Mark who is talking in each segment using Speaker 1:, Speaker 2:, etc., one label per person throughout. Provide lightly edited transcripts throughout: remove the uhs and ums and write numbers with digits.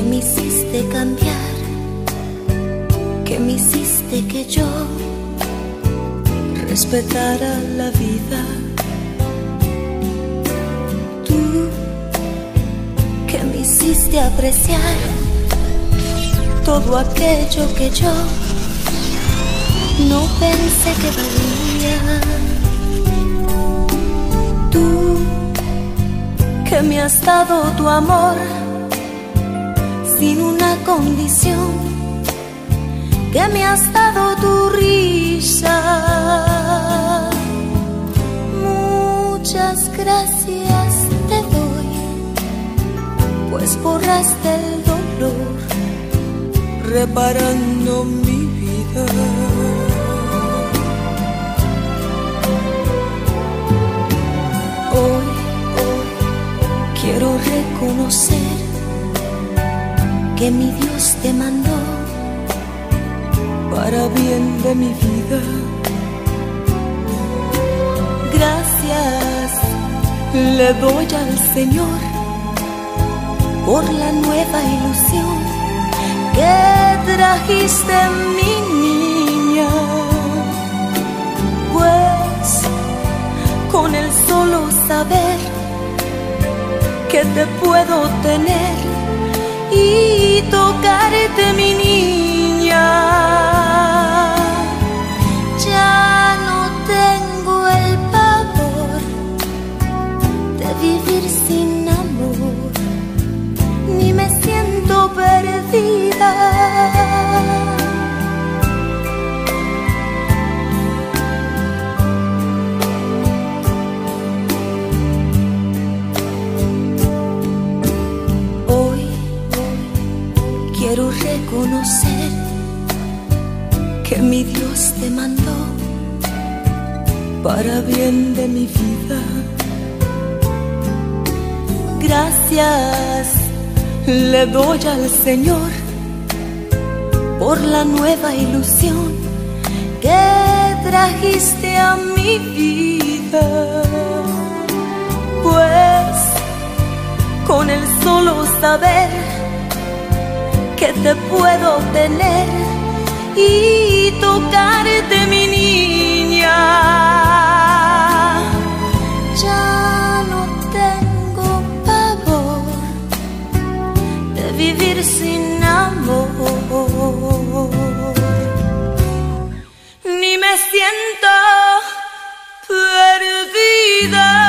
Speaker 1: me hiciste cambiar, que me hiciste que yo respetara la vida. Tú que me hiciste apreciar todo aquello que yo no pensé que valía. Tú que me has dado tu amor sin una condición, que me has dado tu risa. Muchas gracias te doy, pues borraste el dolor reparando mi vida. Hoy quiero reconocer que mi Dios te mandó para bien de mi vida. Gracias le doy al Señor por la nueva ilusión que trajiste en mi niña, pues con el solo saber que te puedo tener y tocarte, mi niña, ya no tengo el pavor de vivir sin amor, ni me siento perdida. Quiero reconocer que mi Dios te mandó para bien de mi vida. Gracias le doy al Señor por la nueva ilusión que trajiste a mi vida, pues con el solo saber que te puedo tener y tocarte, mi niña, ya no tengo pavor de vivir sin amor, ni me siento perdida.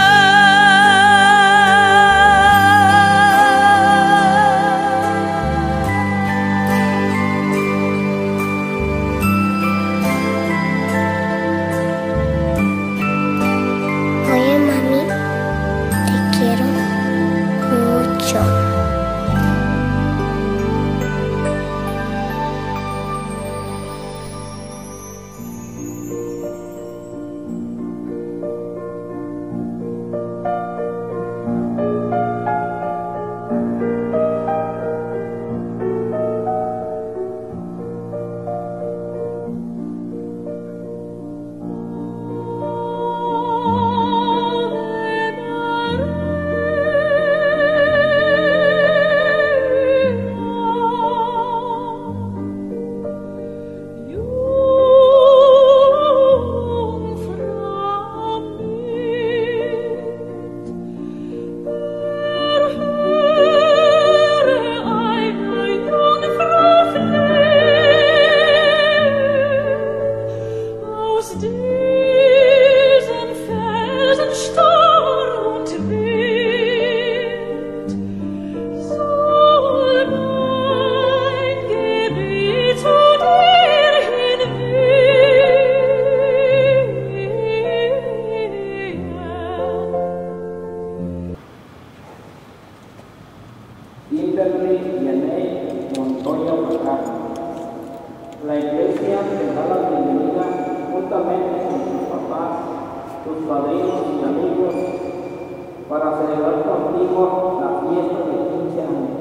Speaker 2: La iglesia te da la bienvenida juntamente con tus papás, tus padrinos y amigos para celebrar contigo la fiesta de 15 años.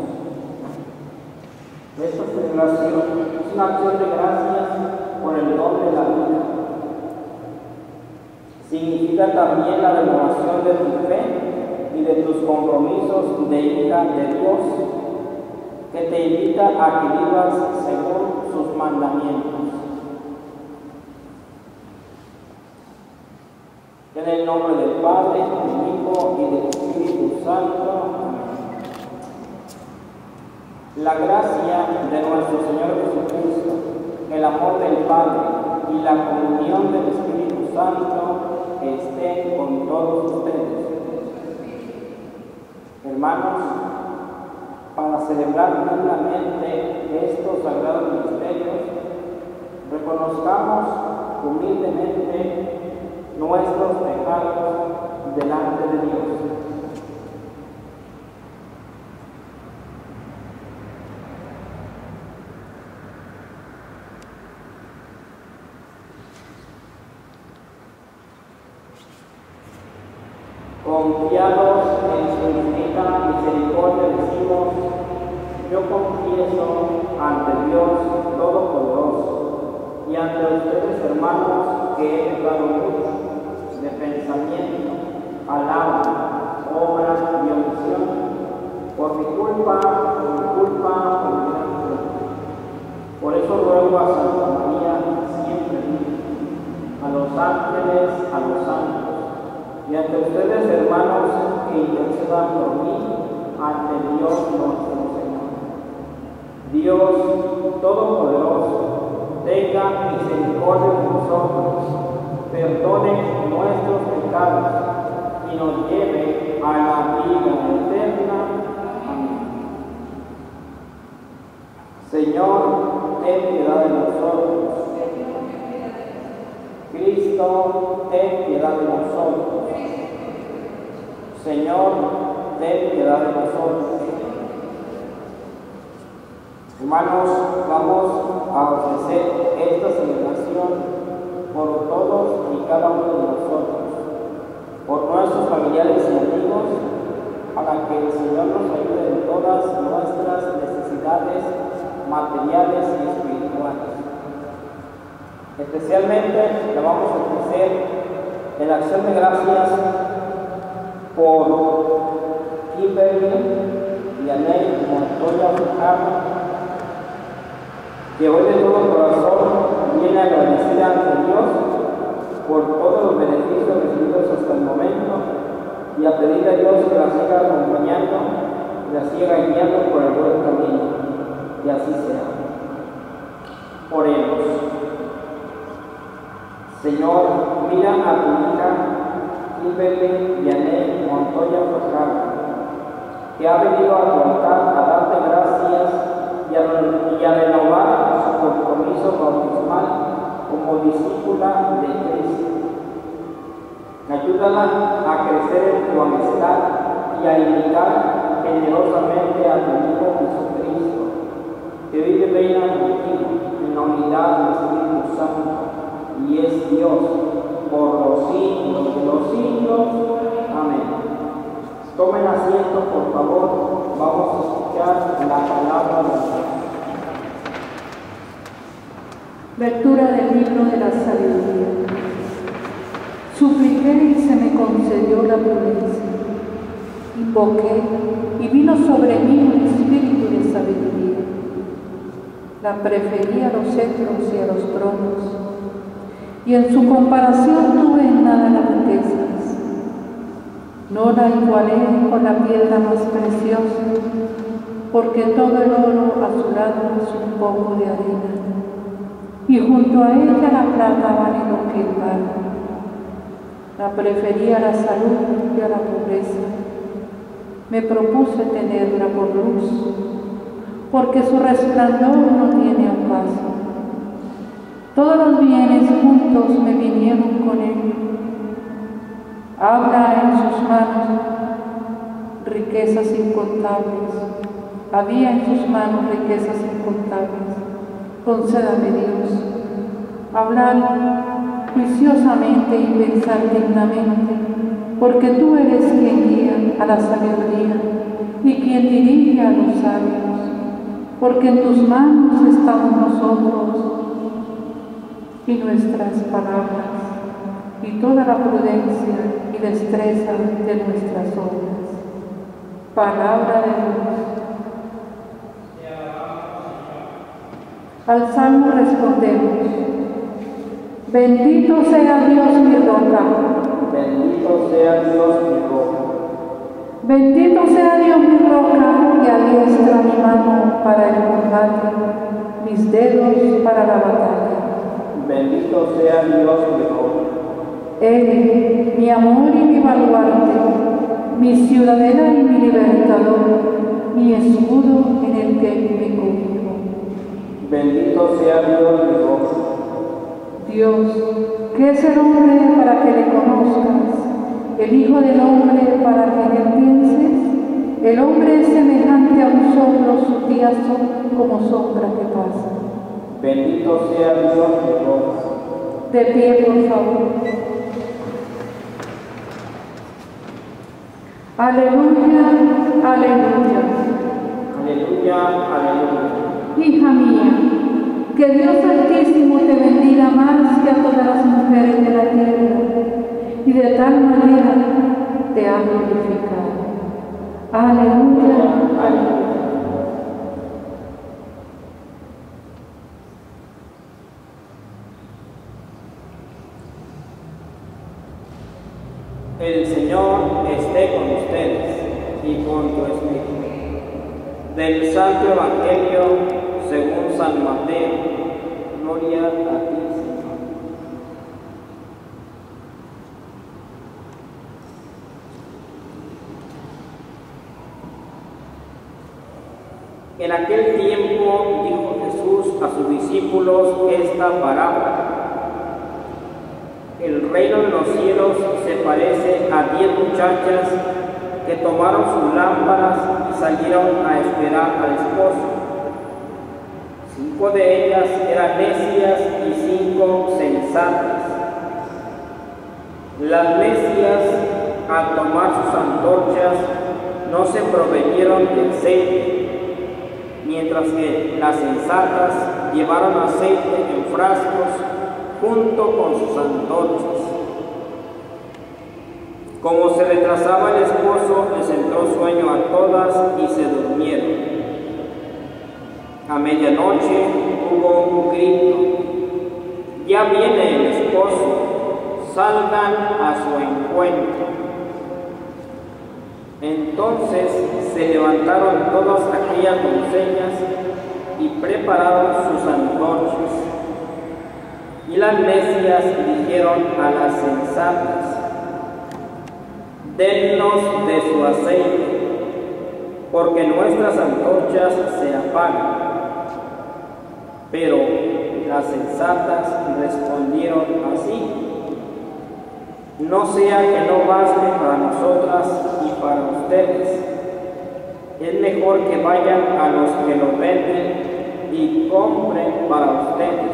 Speaker 2: Esta celebración es una acción de gracias por el don de la vida. Significa también la renovación de tu fe y de tus compromisos de hija de Dios. que te invita a que vivas según sus mandamientos. En el nombre del Padre, del Hijo y del Espíritu Santo. Amén. La gracia de nuestro Señor Jesucristo, el amor del Padre y la comunión del Espíritu Santo estén con todos ustedes. Hermanos, para celebrar dignamente estos sagrados misterios, reconozcamos humildemente nuestros pecados delante de Dios. Confiados en su infinita misericordia decimos: yo confieso ante Dios Todopoderoso y ante ustedes, hermanos, que he pecado mucho de pensamiento, palabra, obra y omisión, por mi culpa, por mi gran culpa. Por eso ruego a Santa María, siempre a los ángeles, a los santos, y ante ustedes, hermanos, que intercedan por mí ante Dios nuestro Señor. Dios Todopoderoso, tenga misericordia de nosotros, perdone nuestros pecados y nos lleve a la vida eterna. Amén. Señor, ten piedad de nosotros. Cristo, ten piedad de nosotros. Señor, ten piedad de nosotros. Hermanos, vamos a ofrecer esta celebración por todos y cada uno de nosotros, por nuestros familiares y amigos, para que el Señor nos ayude en todas nuestras necesidades materiales y espirituales. Especialmente le vamos a ofrecer en la acción de gracias por Kimberly y Anel Montoya Fujano, que hoy de todo corazón viene agradecida ante Dios por todos los beneficios recibidos hasta el momento y a pedirle a Dios que la siga acompañando y la siga guiando por el buen camino, y así sea. Oremos. Señor, mira a tu hija Kimberly Vianey Montoya Fujano, que ha venido a tu altar a darte gracias y a renovar su compromiso bautismal como discípula de Cristo. Ayúdala a crecer en tu amistad y a imitar generosamente a tu Hijo Jesucristo, que vive y reina contigo en la unidad del Espíritu Santo y es Dios por los siglos de los siglos. Amén. Tomen asiento, por favor. Vamos a escuchar la palabra de Dios.
Speaker 3: Lectura del libro de la sabiduría. Supliqué y se me concedió la prudencia. Invoqué y vino sobre mí un espíritu de sabiduría. La preferí a los cetros y a los tronos, y en su comparación tuve en nada las riquezas. No la igualé con la piedra más preciosa, porque todo el oro a su lado es un poco de arena, y junto a ella la plata vale lo que el barro. La preferí a la salud y a la pobreza. Me propuse tenerla por luz, porque su resplandor no tiene ocaso. Todos los bienes juntos me vinieron con él. Habla en sus manos riquezas incontables. Había en sus manos riquezas incontables. Concédame, Dios, hablar juiciosamente y pensar dignamente, porque tú eres quien guía a la sabiduría y quien dirige a los sabios, porque en tus manos estamos nosotros y nuestras palabras, y toda la prudencia y destreza de nuestras obras. Palabra de Dios. Al salmo respondemos: bendito sea Dios mi roca.
Speaker 2: Bendito sea Dios mi roca.
Speaker 3: Bendito sea Dios mi roca, que adiestra mi mano para el combate, mis dedos para la batalla.
Speaker 2: Bendito sea Dios mi roca.
Speaker 3: Él, mi amor y mi baluarte, mi ciudadela y mi libertador, mi escudo en el que me cobijo.
Speaker 2: Bendito sea Dios mi roca.
Speaker 3: Dios, ¿qué es el hombre para que le conozcas? El Hijo del Hombre para que en él pienses. El hombre es semejante a un soplo, sus días son como sombra que pasa.
Speaker 2: Bendito sea Dios mi roca.
Speaker 3: De pie, por favor. Aleluya, aleluya.
Speaker 2: Aleluya, aleluya.
Speaker 3: Hija mía, que Dios Altísimo te bendiga más que a todas las mujeres de la tierra, y de tal manera te ha glorificado. Aleluya, aleluya.
Speaker 2: El Señor esté con ustedes y con tu espíritu. Del Santo Evangelio según San Mateo. Gloria a ti, Señor. En aquel tiempo dijo Jesús a sus discípulos esta parábola. El reino de los cielos se parece a 10 muchachas que tomaron sus lámparas y salieron a esperar al esposo. 5 de ellas eran necias y 5 sensatas. Las necias, al tomar sus antorchas, no se proveyeron de aceite, mientras que las sensatas llevaron aceite en frascos junto con sus antorchas. Como se retrasaba el esposo, les entró sueño a todas y se durmieron. A medianoche hubo un grito: ya viene el esposo, salgan a su encuentro. Entonces se levantaron todas aquellas doncellas y prepararon sus antorchas. Y las necias dijeron a las sensatas: dennos de su aceite, porque nuestras antorchas se apagan. Pero las sensatas respondieron así: no sea que no baste para nosotras y para ustedes. Es mejor que vayan a los que lo venden y compren para ustedes.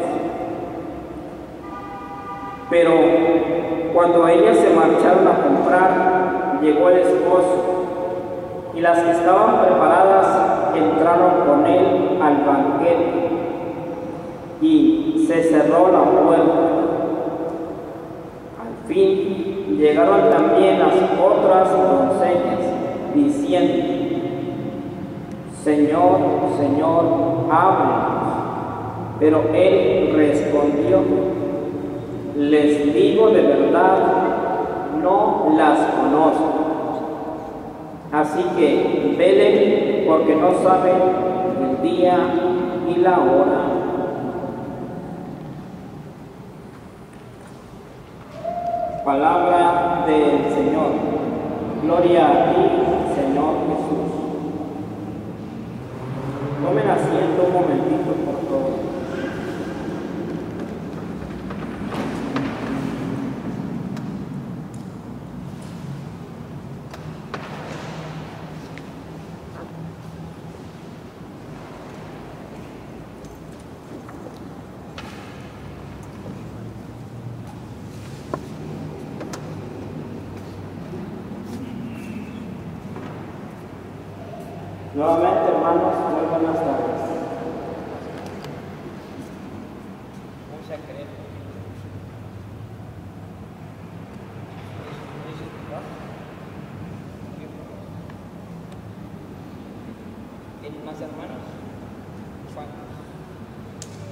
Speaker 2: Pero cuando ellas se marcharon a comprar, llegó el esposo, y las que estaban preparadas entraron con él al banquete, y se cerró la puerta. Al fin llegaron también las otras doncellas, diciendo: Señor, Señor, ábrenos. Pero él respondió: les digo de verdad, no las conozco. Así que velen, porque no saben el día y la hora. Palabra del Señor. Gloria a ti, Señor Jesús. Tomen asiento un momentito, por favor. Nuevamente, hermanos, muy buenas tardes. Vamos a creer. ¿Tienen más hermanos? ¿Cuántos?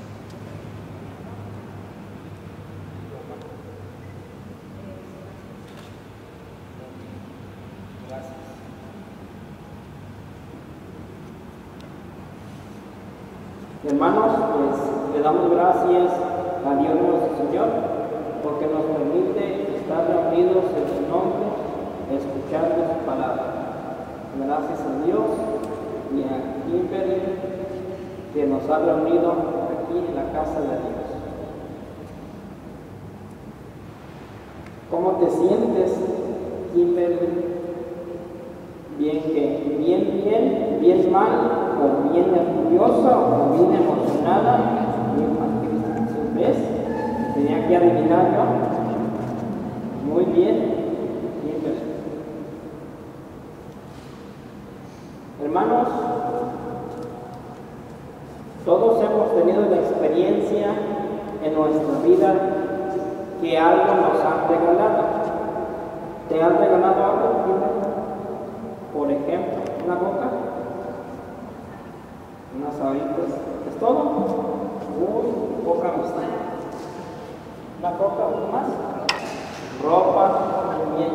Speaker 2: Hermanos, pues le damos gracias a Dios nuestro Señor porque nos permite estar reunidos en su nombre, escuchando su palabra. Gracias a Dios y a Kimberly que nos ha reunido aquí en la casa de Dios. ¿Cómo te sientes, Kimberly? Bien mal, o bien nerviosa, o bien emocionada, bien mal que ¿ves? Tenía que adivinar yo. Muy bien, hermanos, todos hemos tenido la experiencia en nuestra vida que algo nos han regalado. ¿Te han regalado algo, Kimberly? Por ejemplo, una coca, unas sabritas, ¿es todo? Poca amistad. Una coca, ¿algo más? Ropa, también.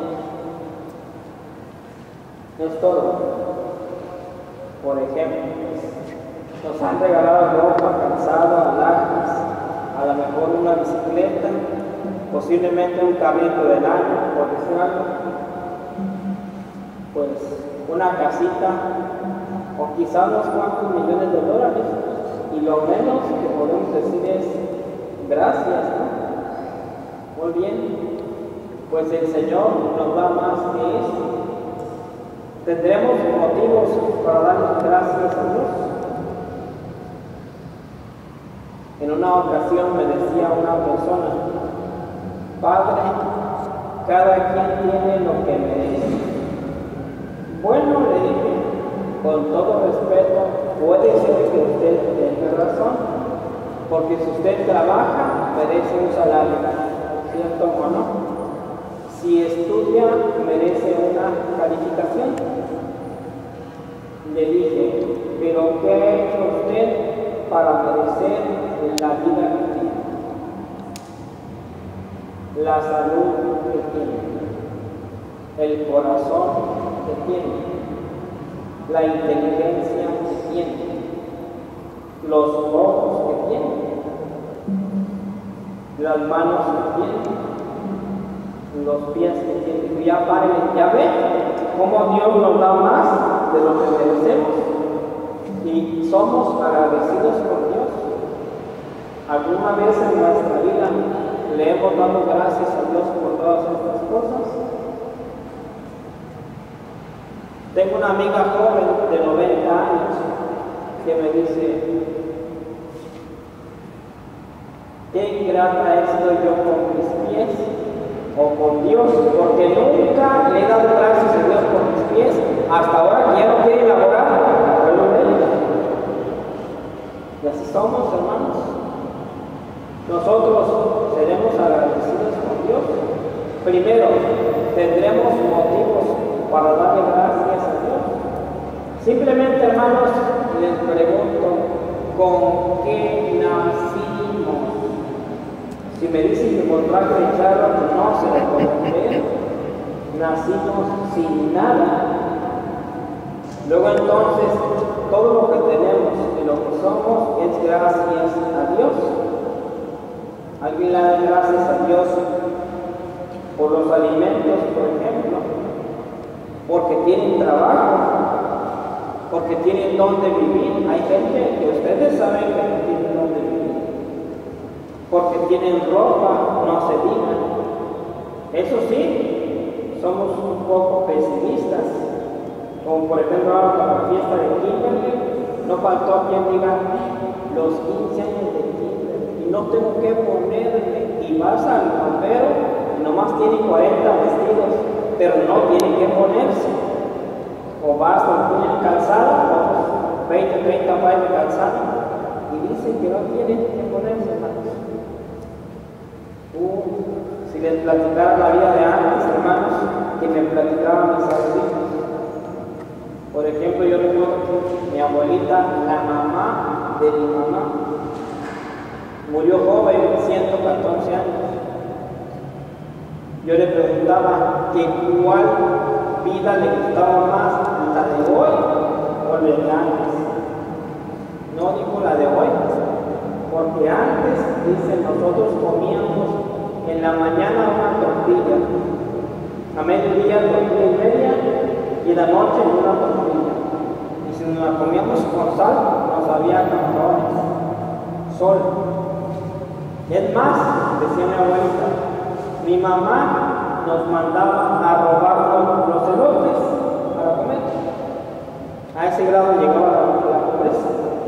Speaker 2: Es todo. Por ejemplo, nos han regalado ropa, calzado, alhajas, a lo mejor una bicicleta, posiblemente un carrito del año, por decir algo. Pues una casita o quizá unos cuantos millones de dólares, y lo menos que podemos decir es gracias, ¿no? Muy bien, pues el Señor nos da más que eso. Tendremos motivos para darles gracias a Dios. En una ocasión me decía una persona: Padre, cada quien tiene lo que merece. Bueno, le dije, con todo respeto, puede ser que usted tenga razón, porque si usted trabaja, merece un salario, ¿cierto o no? Si estudia, merece una calificación. Le dije, pero ¿qué ha hecho usted para merecer la vida que tiene? La salud que tiene, el corazón que tiene, la inteligencia que tiene, los ojos que tiene, las manos que tiene, los pies que tiene. Ya paren, ya ven cómo Dios nos da más de lo que merecemos y somos agradecidos con Dios. ¿Alguna vez en nuestra vida le hemos dado gracias a Dios por todas estas cosas? Tengo una amiga joven de 90 años que me dice: qué ingrata he sido yo con mis pies o con Dios, porque nunca le he dado gracias a Dios por mis pies, hasta ahora que ya no quiere elaborar, y así somos, hermanos. Nosotros seremos agradecidos con Dios. Primero, tendremos motivos para darle gracias a Dios. Simplemente, hermanos, les pregunto, ¿con qué nacimos? Si me dicen que con traje de charla, pues no se lo pueden creer. Nacimos sin nada. Luego entonces, todo lo que tenemos y lo que somos es gracias a Dios. ¿Alguien le da gracias a Dios por los alimentos, por ejemplo? Porque tienen trabajo, porque tienen dónde vivir. Hay gente que ustedes saben que no tienen dónde vivir, porque tienen ropa, no se digan. Eso sí, somos un poco pesimistas, como por ejemplo ahora la fiesta de Kimberly, no faltó quien diga los 15 años de Kimberly, y no tengo que ponerme, y vas al papero, y nomás tiene 40 vestidos, pero no tienen que ponerse. O vas con el calzado, 20, 30 pares de calzado, y dicen que no tienen que ponerse, hermanos. Si les platicara la vida de antes, hermanos, que me platicaban mis abuelitos. Por ejemplo, yo recuerdo que mi abuelita, la mamá de mi mamá, murió joven, 114 años. Yo le preguntaba que cuál vida le gustaba más, la de hoy o la de antes. No dijo la de hoy, porque antes, dicen, nosotros comíamos en la mañana una tortilla, a mediodía tortilla y media, y en la noche una tortilla. Y si nos la comíamos con sal, nos había camarones, sol. Es más, decía mi abuelita, mi mamá nos mandaba a robarnos los elotes para comer. A ese grado llegaba la pobreza.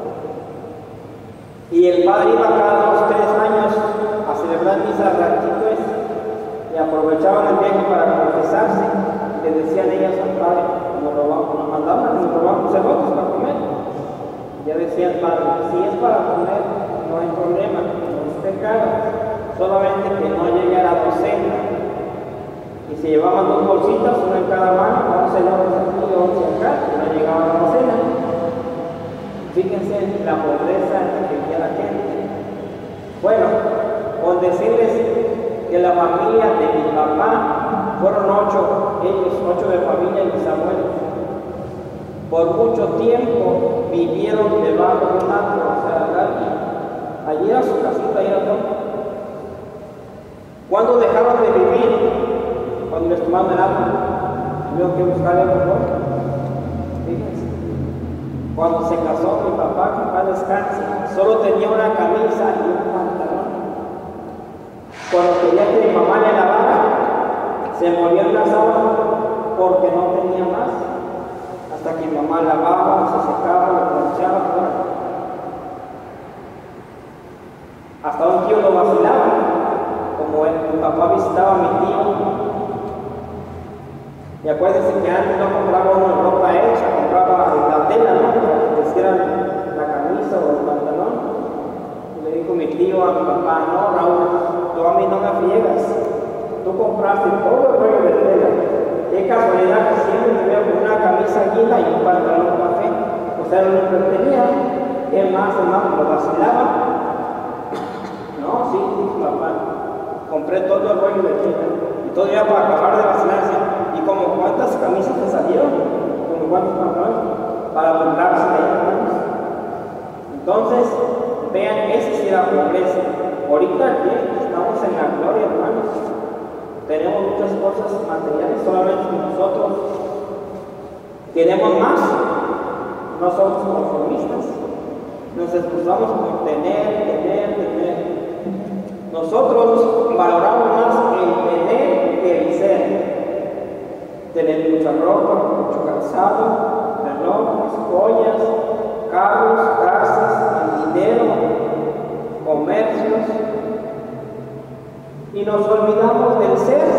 Speaker 2: Y el padre iba cada 2 o 3 años a celebrar misas ranchitos y aprovechaban el viaje para confesarse. Y le decían ellas al padre, nos mandaban, nos robamos elotes para comer. Ya decía el padre, si es para comer, no hay problema, no es pecado, solamente que no llegue a la docena. Y se llevaban 2 bolsitas, una en cada mano, 11 elotes aquí y 11 acá, y no llegaban a la docena. Fíjense la pobreza en que vivía la gente. Bueno, con decirles que la familia de mi papá fueron 8, ellos 8 de familia y mis abuelos. Por mucho tiempo vivieron debajo de un árbol, o sea, allí era su casita, ahí era todo. ¿Cuándo dejaron de vivir? Cuando les tomaron el árbol. Tuvieron que buscar el árbol. Fíjense. Cuando se casó mi papá, que en paz descanse, solo tenía una camisa y un pantalón. Cuando quería que mi mamá le lavara, se envolvía en la sábana porque no tenía más. Hasta que mi mamá lavaba, se secaba, lo planchaba, todo. Hasta un tío lo vacilaba, como mi papá visitaba a mi tío. Y acuérdense que antes no compraba una ropa hecha, compraba la tela, ¿no? Para que te hicieran la camisa o el pantalón. Y le dijo mi tío a mi papá, no, Raúl, tú a mí no me friegas. Tú compraste todo el rollo de tela. Qué casualidad que siempre te veo con una camisa guinda y un pantalón café. O sea, lo que tenía, ¿qué más, hermano? ¿Lo vacilaba? No, sí, dijo papá. Compré todo el rollo de tela. Y todavía para acabar de vacilarse. ¿Y como cuántas camisas te salieron? ¿Como cuántos pantalones? Para burlarse de ellos. Entonces, vean, esa sí era pobreza. Ahorita aquí estamos en la gloria, hermanos. Tenemos muchas cosas materiales, solamente que nosotros queremos más. No somos conformistas. Nos esforzamos por tener. Nosotros valoramos más el tener que el ser. Tener mucha ropa, mucho calzado, relojes, joyas, carros, casas, dinero, comercios. Y nos olvidamos del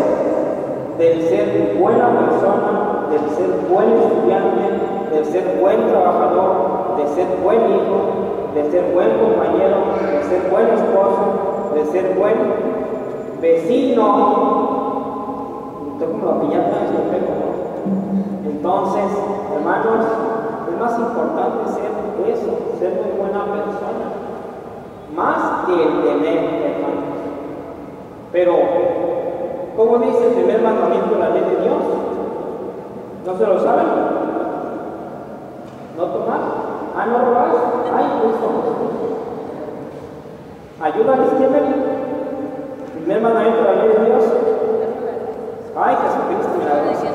Speaker 2: ser buena persona, del ser buen estudiante, del ser buen trabajador, de ser buen hijo, de ser buen compañero, de ser buen esposo, de ser buen vecino. Como la piñata es el pelo, ¿no? Entonces, hermanos, es más importante ser eso, ser muy buena persona, más que el tener, hermanos. Pero, ¿cómo dice el primer mandamiento de la ley de Dios? ¿No se lo saben? ¿No tomar? ¿Ah, no robarás? ¡Ay, justo! Ayúdales, ¿quién ven? Primer mandamiento de la ley de Dios. ¡Ay, Jesucristo, milagroso!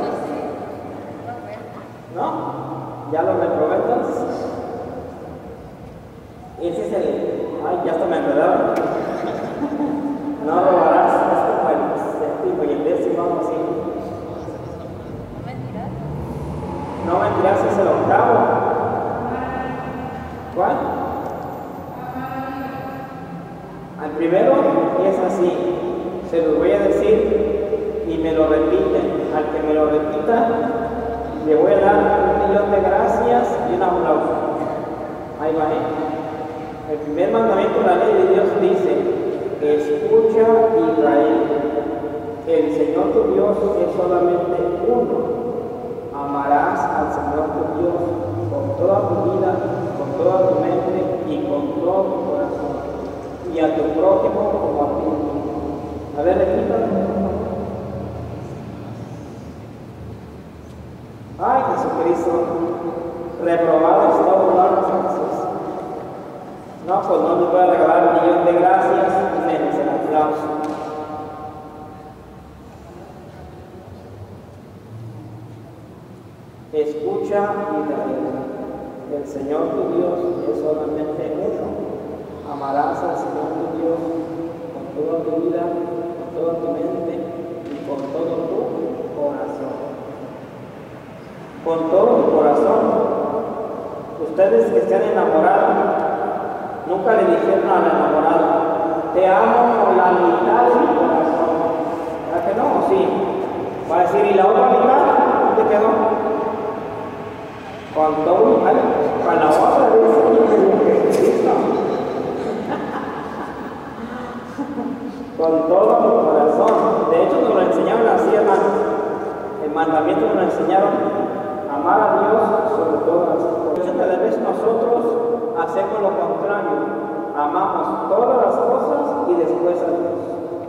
Speaker 2: ¿No? ¿Ya lo reprobé entonces? Ese es el... ¡Ay, ya hasta me enredaron! No robarás, es como el séptimo y el décimo, algo así. No mentirás, es el octavo. ¿Cuál? Al primero es así, se los voy a decir y me lo repiten. Al que me lo repita, le voy a dar 1.000.000 de gracias y un aplauso. Ahí va, El primer mandamiento de la ley de Dios dice: escucha, Israel, el Señor tu Dios es solamente uno. Amarás al Señor tu Dios con toda tu vida, con toda tu mente y con todo tu corazón, y a tu prójimo como a ti mismo. A ver, repítalo. Ay, Jesucristo, reprobado está burlarnos a Jesús. No, pues no les voy a regalar un millón de gracias, menos el aplauso. Escucha Israel, el Señor tu Dios es solamente uno. Amarás al Señor tu Dios con toda tu vida, con toda tu mente y con todo tu corazón. Con todo tu corazón. Ustedes que estén enamorados, nunca le dijeron al enamorado, te amo con la mitad de mi corazón. ¿Verdad que no? Sí. Va a decir, ¿y la otra mitad? ¿Dónde quedó? Con todo, con la otra de Jesucristo. Con todo mi corazón. De hecho, nos lo enseñaron así, hermanos. El mandamiento nos lo enseñaron, amar a Dios sobre todas las cosas. Muchas veces nosotros hacemos lo contrario. Amamos todas las cosas y después a Dios.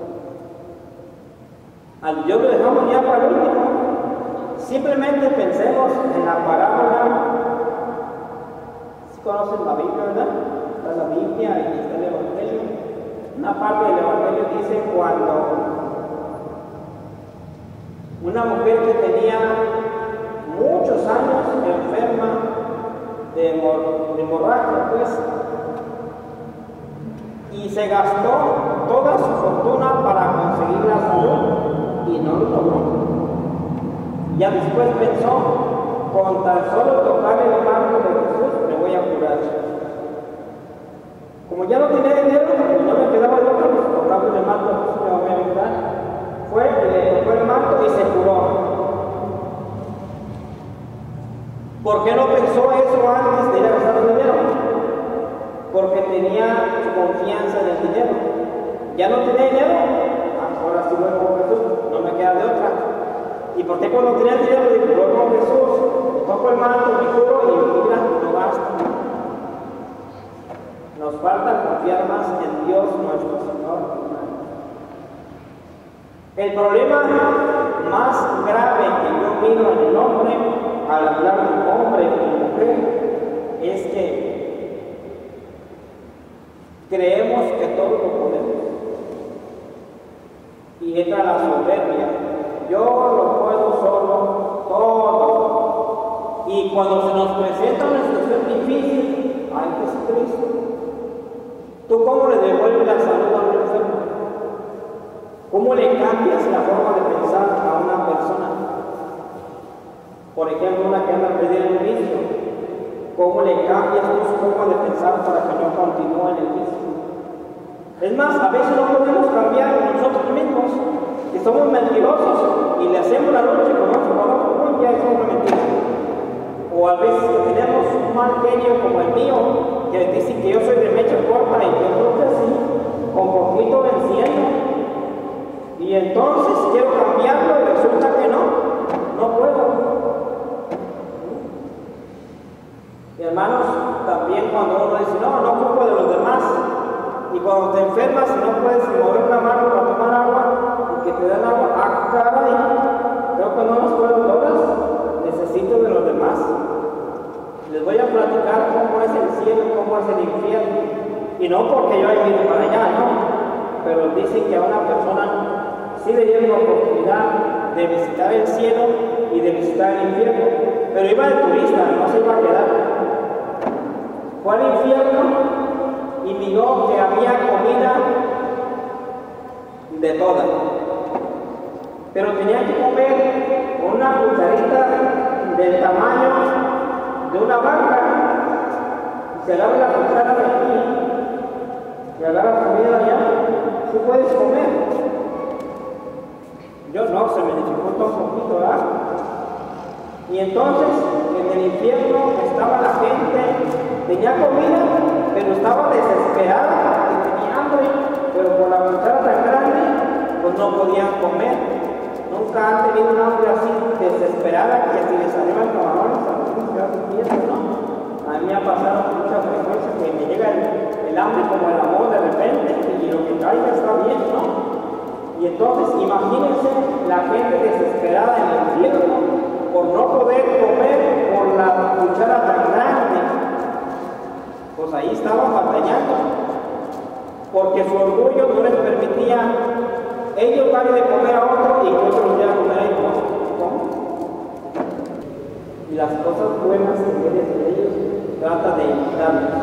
Speaker 2: Al Dios lo dejamos ya para el último. Simplemente pensemos en la parábola. ¿Sí conocen la Biblia, verdad? Está la Biblia y está el Evangelio. Una parte del Evangelio dice cuando una mujer que tenía muchos años enferma de hemorragia, pues, y se gastó toda su fortuna para conseguir la salud y no lo logró. Ya después pensó, con tan solo tocar el manto de Jesús me voy a curar. Como ya no tenía dinero, no me quedaba de otra, pues tocando el manto de Jesús me voy a curar. Fue y le tocó el manto y se curó. ¿Por qué no pensó eso antes de ir a gastar el dinero? Porque tenía confianza en el dinero. Ya no tenía dinero, ahora sí voy con Jesús, no me queda de otra. ¿Y por qué cuando tenía el dinero le voy con Jesús? Toco el manto, me curo y mira, no basta. Nos falta confiar más en Dios nuestro Señor. El problema más grave que yo miro en el hombre, al hablar de hombre y mujer, es que creemos que todo lo podemos. Y entra la soberbia. Yo lo puedo solo, todo. Y cuando se nos presenta una situación difícil, ¡ay, Jesucristo! ¿Tú cómo le devuelves la salud a un enfermo? ¿Cómo le cambias la forma de pensar a una persona? Por ejemplo, una que anda perdiendo el vicio. ¿Cómo le cambias tu forma de pensar para que no continúe en el vicio? Es más, a veces no podemos cambiar nosotros mismos, que somos mentirosos y le hacemos la noche con nuestro corazón, ya es una mentira. O a veces que tenemos un mal genio como el mío, que dice que yo soy de mecha corta y que yo creo así, con poquito venciendo. Y entonces quiero cambiarlo y resulta que no puedo. Y hermanos, también cuando uno dice, no ocupo de los demás, y cuando te enfermas y no puedes mover una mano para tomar agua, y que te dan agua, caray, creo que no las puedo todas, necesito de los demás. Les voy a platicar cómo es el cielo y cómo es el infierno. Y no porque yo haya ido para allá, no, pero dicen que a una persona sí le dieron la oportunidad de visitar el cielo y de visitar el infierno, pero iba de turista, no se iba a quedar. Fue al infierno y miró que había comida de toda, pero tenía que comer con una cucharita del tamaño de una vaca. Y se agarra la cuchara de aquí y agarra comida allá, tú puedes comer. Yo no, se me dificulta un poquito, ¿verdad? Y entonces en el infierno estaba la gente, tenía comida, pero estaba desesperada porque tenía hambre, pero por la cuchara tan grande, pues no podían comer. Nunca han tenido un hambre así desesperada que si les salieron camarones, a veces se hacen fiesta, ¿no? A mí me ha pasado mucha frecuencia que me llega el hambre como el amor de repente y lo que caiga está bien, ¿no? Y entonces imagínense la gente desesperada en el infierno por no poder comer por la cuchara tan grande. pues ahí estaban batallando, porque su orgullo no les permitía ellos darle de comer a otro y que otro les diera a comer a ellos. ¿Cómo? Y las cosas buenas que vienen de ellos trata de imitarlos.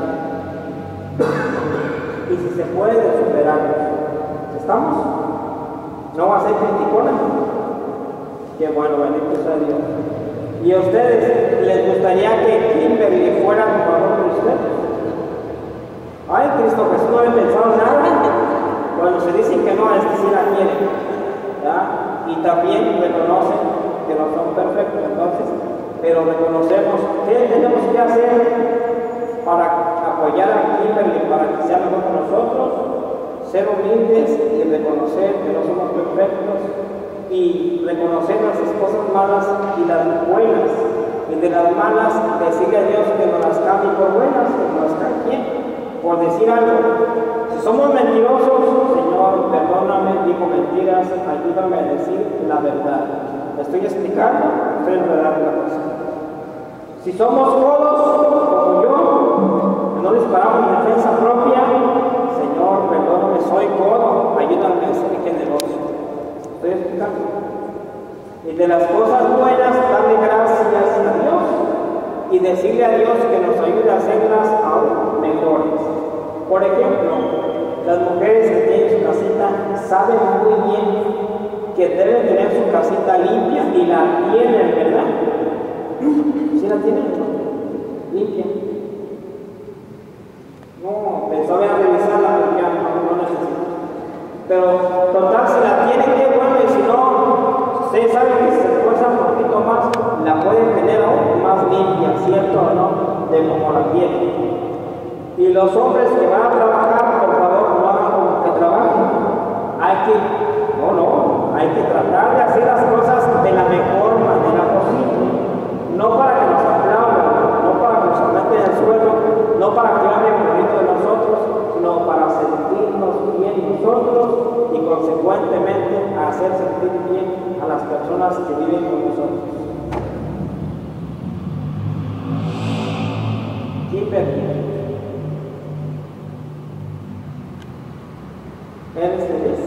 Speaker 2: Y si se puede, de superarlos. ¿Estamos? No va a ser criticona. Qué bueno, bendito sea Dios. ¿Y a ustedes les gustaría que Kimberly fuera jugador de ustedes? Ay, Cristo Jesús, no he pensado nada. Cuando se dicen que no, es que sí la quieren, ¿ya? Y también reconocen que no son perfectos, entonces, pero reconocemos qué tenemos que hacer para apoyar a Kimberly, para que sea mejor que nosotros, ser humildes y reconocer que no somos perfectos y reconocer nuestras cosas malas y las buenas, y de las malas decirle a Dios que nos las cambie por buenas, que nos las cambie. Por decir algo, si somos mentirosos, Señor, perdóname, digo mentiras, ayúdame a decir la verdad. ¿Me estoy explicando? Estoy enredando la cosa. Si somos codos, como yo, que no disparamos en defensa propia, Señor, perdóname, soy codo, ayúdame a ser generoso. ¿Estoy explicando? Y de las cosas buenas, darle gracias a Dios y decirle a Dios que nos ayude a hacerlas aún mejores. Por ejemplo, las mujeres que tienen su casita saben muy bien que deben tener su casita limpia y la tienen, ¿verdad? ¿Sí la tienen? Limpia. No, pensaba en revisarla porque ya no necesito. Pero total, si la tienen, qué bueno, y si no, ustedes saben que si se esfuerzan un poquito más, la pueden tener aún más limpia, ¿cierto o no? De como la tienen. Y los hombres que van a trabajar, por favor, no hagan como que trabajen. Hay que tratar de hacer las cosas de la mejor manera posible. No para que nos aplaudan, no para que nos aumenten el sueldo, no para que hablen bonito de nosotros, sino para sentirnos bien nosotros y consecuentemente hacer sentir bien a las personas que viven con nosotros. Kimberly, ¿eres feliz?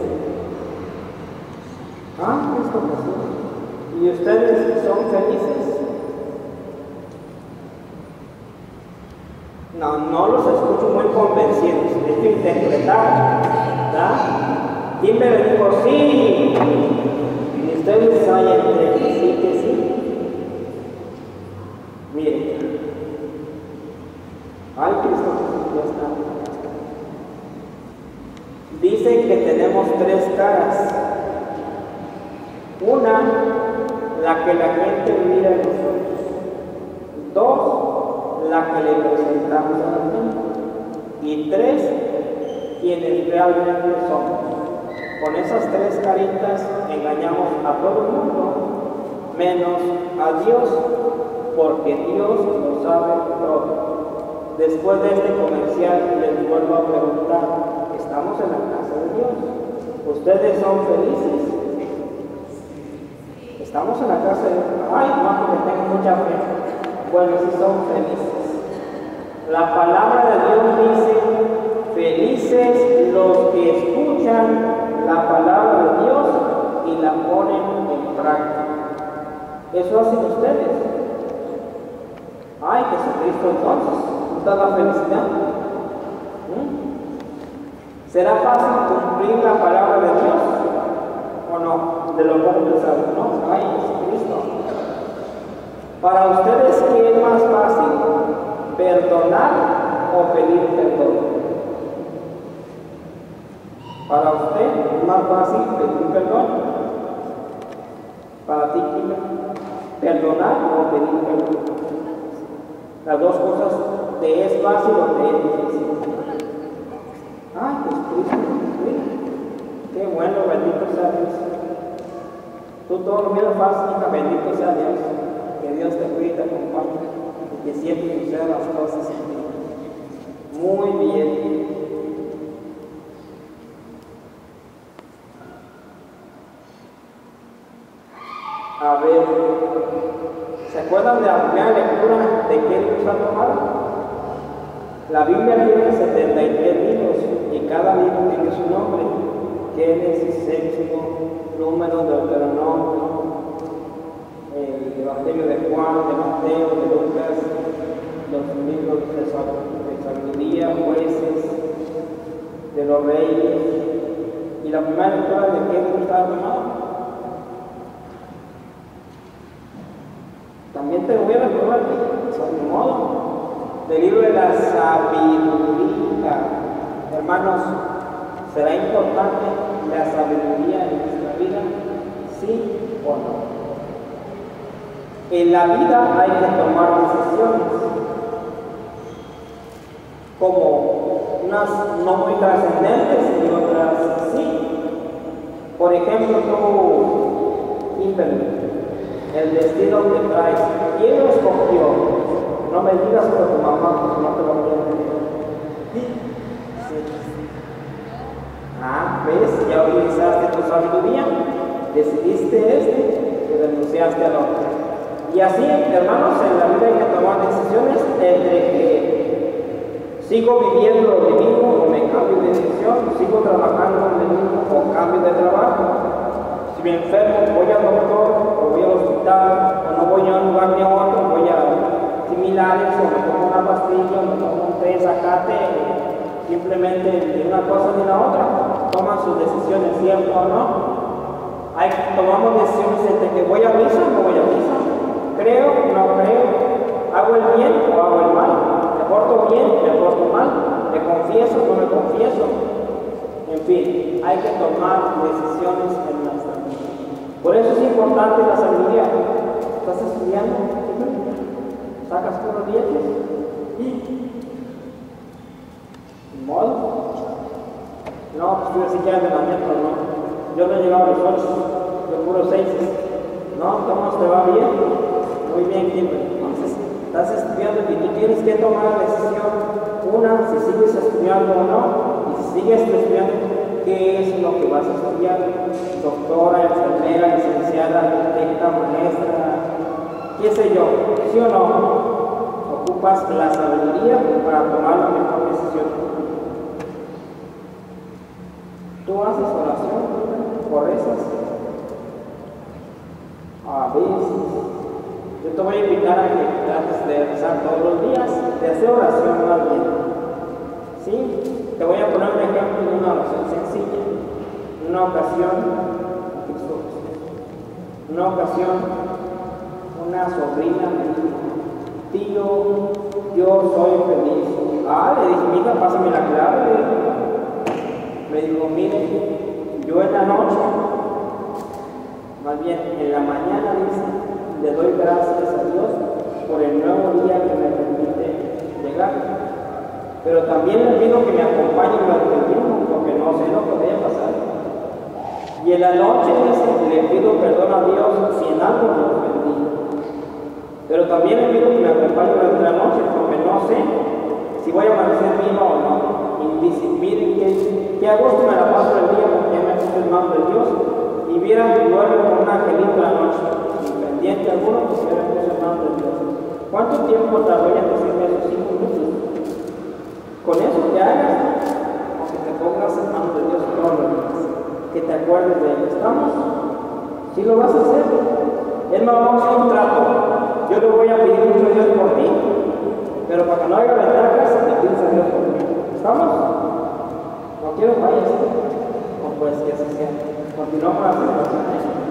Speaker 2: Ah, Cristo Jesús. ¿Y ustedes son felices? No los escucho muy convencidos. Hay que interpretar, ¿verdad? Kimberly dijo sí. Y ustedes hay entre sí que sí. Miren. Ay, Cristo Jesús, ya está. Dicen que tenemos tres caras. Una, la que la gente mira en nosotros. Dos, la que le presentamos a la gente. Y tres, quienes realmente somos. Con esas tres caritas engañamos a todo el mundo, menos a Dios, porque Dios lo sabe todo. Después de este comercial les vuelvo a preguntar, ¿estamos en la casa de Dios? ¿Ustedes son felices? ¿Estamos en la casa de Dios? Ay, no, porque tengo mucha fe. Bueno, sí son felices. La palabra de Dios dice, felices los que escuchan la palabra de Dios y la ponen en práctica. Eso hacen ustedes. Ay, Jesucristo, entonces, ¿dónde está la felicidad? ¿Será fácil cumplir la palabra de Dios? ¿O no? De lo poco que saben, ¿no? Ay, Jesucristo. Para ustedes, ¿qué es más fácil? ¿Perdonar o pedir perdón? Para usted es más fácil pedir perdón. Para ti, perdonar o pedir perdón. Las dos cosas te es fácil o te es difícil. Ay, pues Cristo, qué bueno, bendito sea Dios. Tú todo lo miras fácil, hija, bendito sea Dios. Que Dios te cuide y te acompañe y que siempre sucedan las cosas en ti. Muy bien. A ver, ¿se acuerdan de la primera lectura de qué libro está tomado? La Biblia tiene 73 libros y cada libro tiene su nombre. Génesis, Éxodo, Números, Deuteronomio, el Evangelio de Juan, de Mateo, de Lucas, los libros de sabiduría, Jueces, de los Reyes, y la primera lectura de qué está tomada. También te voy a recordar sobre modo del libro de la sabiduría. Hermanos, ¿será importante la sabiduría en nuestra vida? ¿Sí o no? En la vida hay que tomar decisiones, como unas no muy trascendentes y otras sí. Por ejemplo, tú, Kimberly, el vestido que traes, ¿quién lo escogió? No me digas por tu mamá, porque no te lo voy a entender. Sí. ¿Ves? Ya utilizaste tu sabiduría, decidiste y renunciaste al otro. Y así, hermanos, en la vida hay que tomar decisiones entre que sigo viviendo lo divino o me cambio de decisión, sigo trabajando en lo divino o cambio de trabajo. Si me enfermo, voy al doctor o voy al hospital, o no voy a un lugar ni a otro, voy a similares o me tomo una pastilla o me tomo un té, zacate, simplemente de una cosa ni la otra. Toman sus decisiones, ¿cierto o no? Tomamos decisiones entre que voy a misa o no voy a misa. Creo, no creo, hago el bien o hago el mal, me porto bien, me porto mal, me confieso o no me confieso. En fin, hay que tomar decisiones en nuestra vida. Por eso es importante la sabiduría. ¿Estás estudiando? ¿Sacas puros 10? ¿En modo? No, pues tú decís que de la metro, no. Yo no he llegado a los 8, yo puro 6. No, ¿cómo te va bien? Muy bien, Kimberly. Entonces, estás estudiando y tú tienes que tomar la decisión. Una, si sigues estudiando o no. Y si sigues estudiando, ¿qué es lo que vas a estudiar? Doctora, enfermera, licenciada, arquitecta, maestra, qué sé yo, ¿sí o no? Ocupas la sabiduría para tomar la mejor decisión. ¿Tú haces oración o rezas? A veces. Yo te voy a invitar a que trates de rezar todos los días, de hacer oración más bien. ¿Sí? Te voy a poner un ejemplo de una oración sencilla. Una ocasión, una sobrina me dijo: tío, yo soy feliz. Le dije: mira, pásame la clave. Me dijo: mire, yo en la noche, más bien en la mañana, dice, le doy gracias a Dios por el nuevo día que me permite llegar. Pero también le pido que me acompañe durante el tiempo, porque no sé lo que vaya a pasar. Y en la noche, dice, le pido perdón a Dios si en algo me ofendí. Pero también le pido que me acompañe durante la noche, porque no sé si voy a amanecer viva o no. Y dice: miren que a gusto me la paso el día porque ya me puse en manos de Dios. Y viera que duermo con un angelito la noche, sin pendiente alguno, pues ya me puse en manos de Dios. ¿Cuánto tiempo tardaría en decirme esos 5 minutos? Con eso que hagas, o que te pongas en manos de Dios todos los días, que te acuerdes de él. ¿Estamos? ¿Sí lo vas a hacer? Es más, vamos a hacer un trato. Yo le voy a pedir mucho a Dios por ti, pero para que no haya ventajas, le pides a Dios por mí. ¿Estamos? No quiero fallas. O pues que así sea. Continuamos con la presentación.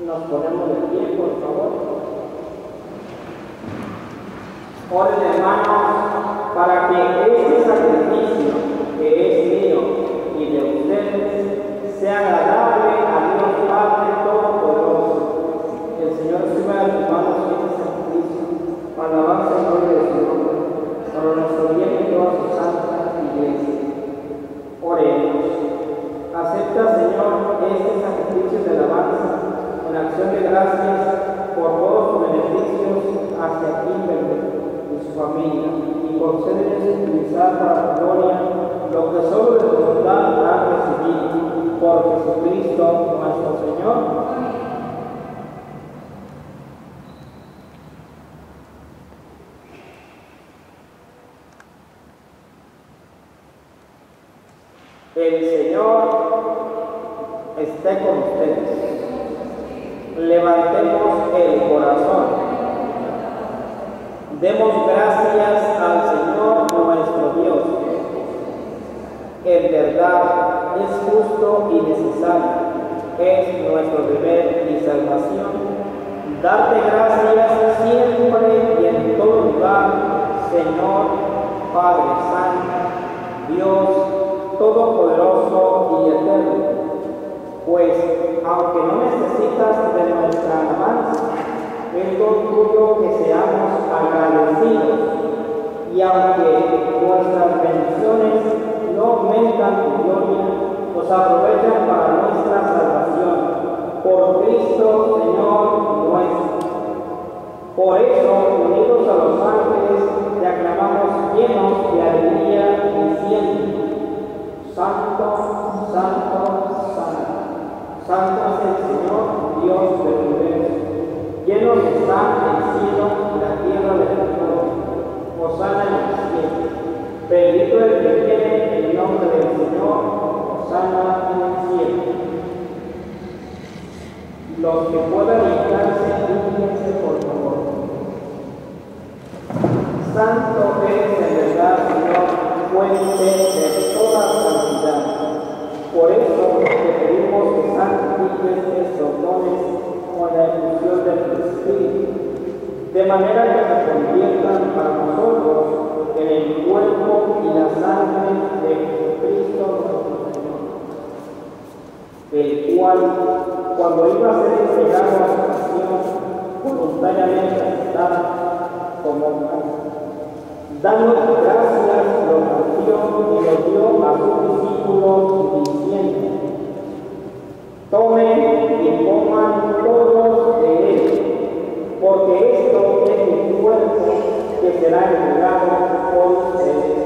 Speaker 2: Nos ponemos de pie, por favor. Oren, hermanos, para que este sacrificio que es mío y de ustedes sea agradable a Dios Padre Todopoderoso. Que el Señor reciba de tus manos este sacrificio para alabanza y gloria de su nombre, para nuestro bien y toda su santa iglesia. Oremos. Acepta, Señor, este sacrificio de alabanza en acción de gracias por todos sus beneficios hacia Kimberly y su familia, y concédeles utilizar para tu gloria lo que solo de tu bondad han recibido por Jesucristo nuestro Señor. El Señor esté con ustedes. Levantemos el corazón. Demos gracias al Señor nuestro Dios. En verdad es justo y necesario, es nuestro deber y salvación, darte gracias siempre y en todo lugar, Señor, Padre Santo, Dios Todopoderoso y Eterno, pues aunque no necesitas de nuestra alabanza, es don tuyo que seamos agradecidos, y aunque nuestras bendiciones no aumentan tu gloria, nos aprovechan para nuestra salvación, por Cristo Señor nuestro. Por eso, unidos a los ángeles, te aclamamos llenos de alegría, diciendo: Santo, Santo, Santo. Santo es el Señor, Dios del universo. Llenos está el cielo y la tierra de tu gloria. Hosana en el cielo. Bendito el que viene en el nombre del Señor. Hosana en el cielo. Los que puedan hincarse, hínquense por favor. Santo eres en verdad, Señor, fuente de toda santidad. Por eso te pedimos que santifiques estos dones con la efusión de tu Espíritu, de manera que se conviertan para nosotros en el cuerpo y la sangre de Jesucristo nuestro Señor, el cual, cuando iba a ser entregado a su pasión, voluntariamente aceptada como pan, dando gracias, lo partió y lo dio a sus discípulos, diciendo: tomen y coman todos de él, porque esto es mi cuerpo que será entregado por ustedes.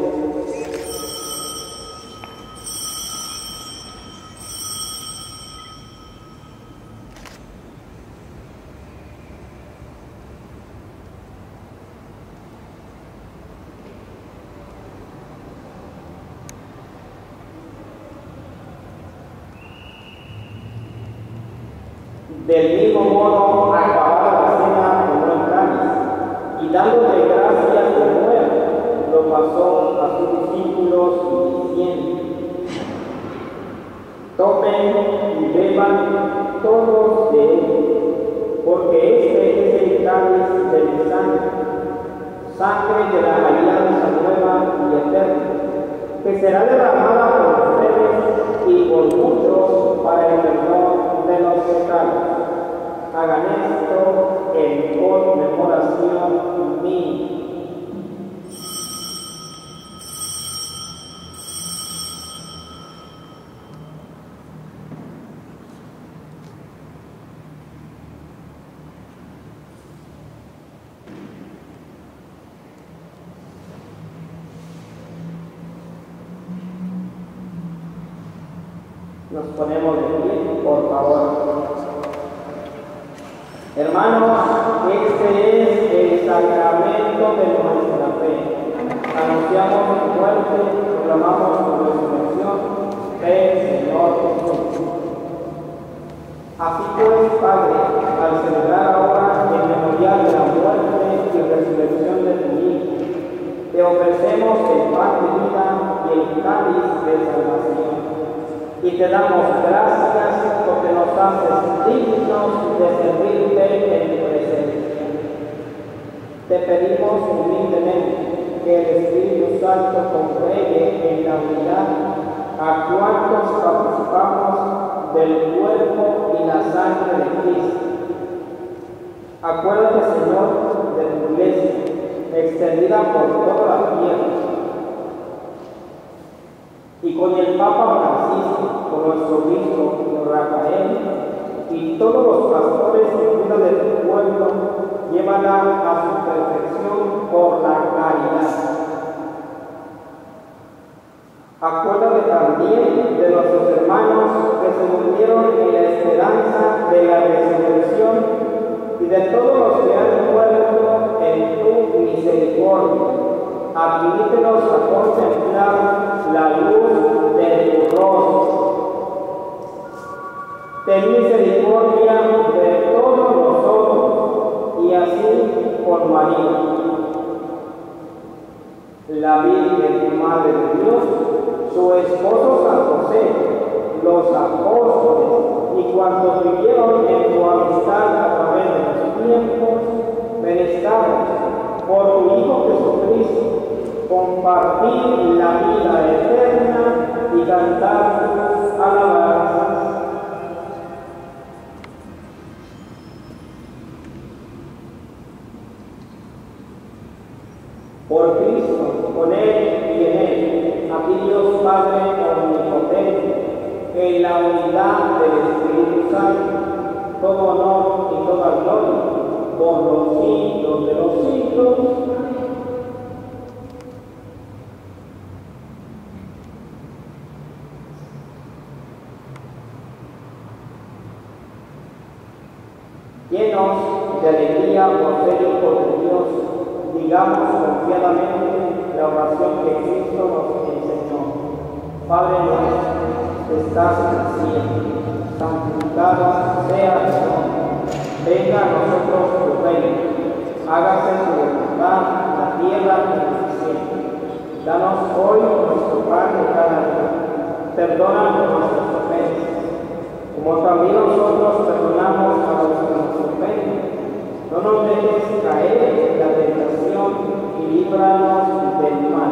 Speaker 2: Del mismo modo, acabada la cena, tomó el cáliz, y dándole gracias de nuevo, lo pasó a sus discípulos, diciendo: tomen y beban todos de él, porque este es el cáliz de mi sangre, sangre de la alianza nueva y eterna, que será derramada por ustedes y por muchos para el perdón de los pecados. Hagan esto en conmemoración mía. Nos ponemos de pie, por favor. Hermanos, este es el sacramento de nuestra fe. Anunciamos su muerte, proclamamos su resurrección. Ven, Señor Jesús. Así pues, Padre, al celebrar ahora el memorial de la muerte y resurrección de tu Hijo, te ofrecemos el pan de vida y el cáliz de salvación. y te damos gracias porque nos haces dignos de servirte en tu presencia. Te pedimos humildemente que el Espíritu Santo congregue en la unidad a cuantos participamos del cuerpo y la sangre de Cristo. Acuérdate, Señor, de tu iglesia, extendida por toda la tierra, y con el Papa Francisco, con nuestro obispo Rafael, y todos los pastores que cuidan de tu pueblo, llévala a su perfección por la caridad. Acuérdate también de nuestros hermanos que se murieron en la esperanza de la resurrección y de todos los que han muerto en tu misericordia. Admítelos a contemplar la luz de tu rostro. Ten misericordia de todos nosotros y así con María, la Virgen Madre de Dios, su esposo San José, los apóstoles y cuantos vivieron en tu amistad a través de los tiempos, menestamos por tu Hijo Jesucristo compartir la vida eterna y cantar tus alabanzas. Por Cristo, con Él y en Él, a ti Dios Padre omnipotente, que en la unidad del Espíritu Santo, todo honor y toda gloria, por los siglos de los siglos. Llenos de alegría por ser hijos de Dios, digamos confiadamente la oración que Cristo nos enseñó. Padre nuestro, que estás en el cielo, santificado sea tu nombre. Venga a nosotros tu reino. Hágase tu voluntad en la tierra como en el cielo. Danos hoy nuestro pan de cada día. Perdónanos nuestras ofensas, como también nosotros perdonamos a los que nos ofenden. No nos dejes caer en la tentación y líbranos del mal.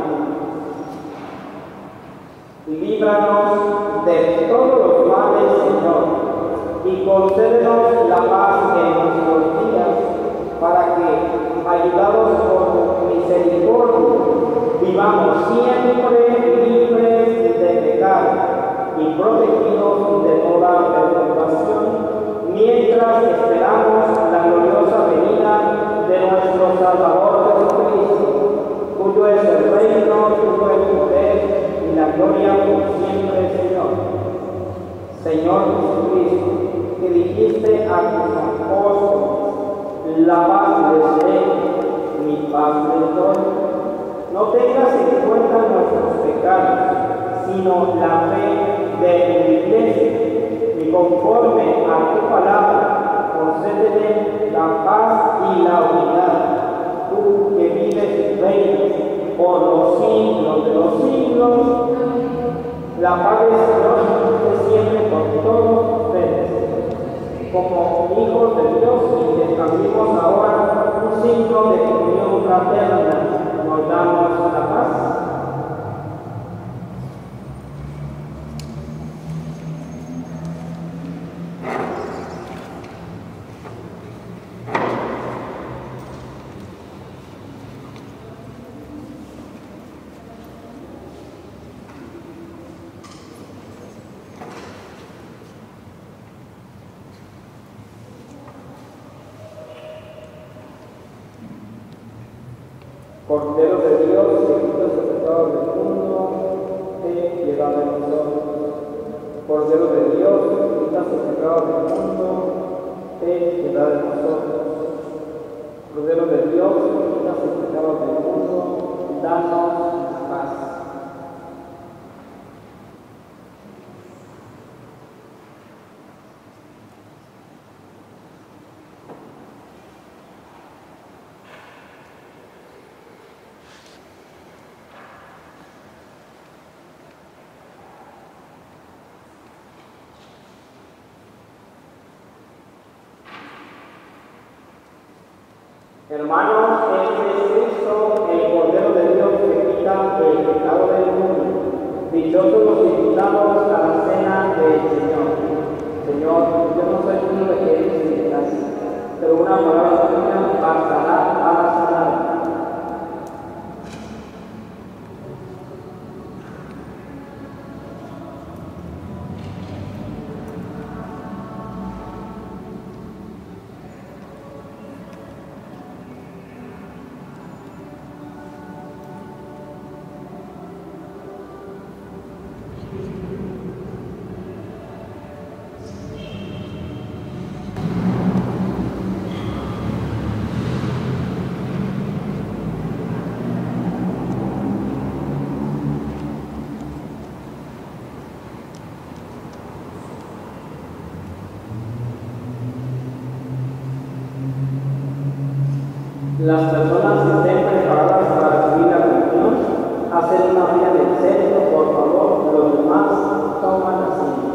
Speaker 2: Líbranos de todos los males, Señor, y concédenos la paz en nuestros días, para que, ayudados por tu misericordia, vivamos siempre libres de pecado y protegidos de toda perturbación, mientras esperamos la gloriosa venida de nuestro Salvador Jesucristo, cuyo es el reino, tuyo el poder y la gloria por siempre, Señor. Señor Jesucristo, que dijiste a tus apóstoles, la paz les dejo, mi paz les doy. No tengas en cuenta nuestros pecados, sino la fe de tu iglesia, y conforme a tu palabra, concédele la paz y la unidad, tú que vives y reinas por los siglos de los siglos. La paz del Señor esté siempre con todos ustedes. Como hijos de Dios y que cambiemos ahora un signo de comunión fraterna, nos damos la paz. Cordero de Dios, que quitas el pecado del mundo, ten piedad de nosotros. Cordero de Dios, que quitas el pecado del mundo, ten piedad de nosotros. Cordero de Dios, que quitas el pecado del mundo, danos la paz. Hermanos, este es Cristo, el Cordero de Dios que quita el pecado del mundo. Dichosos los invitados a la cena del Señor. Señor, yo no soy digno de que eres mi casa, pero una palabra tuya bastará para sanar. Las personas que estén preparadas para recibir la comunión, hacen una vía del centro, por favor, los demás toman asiento.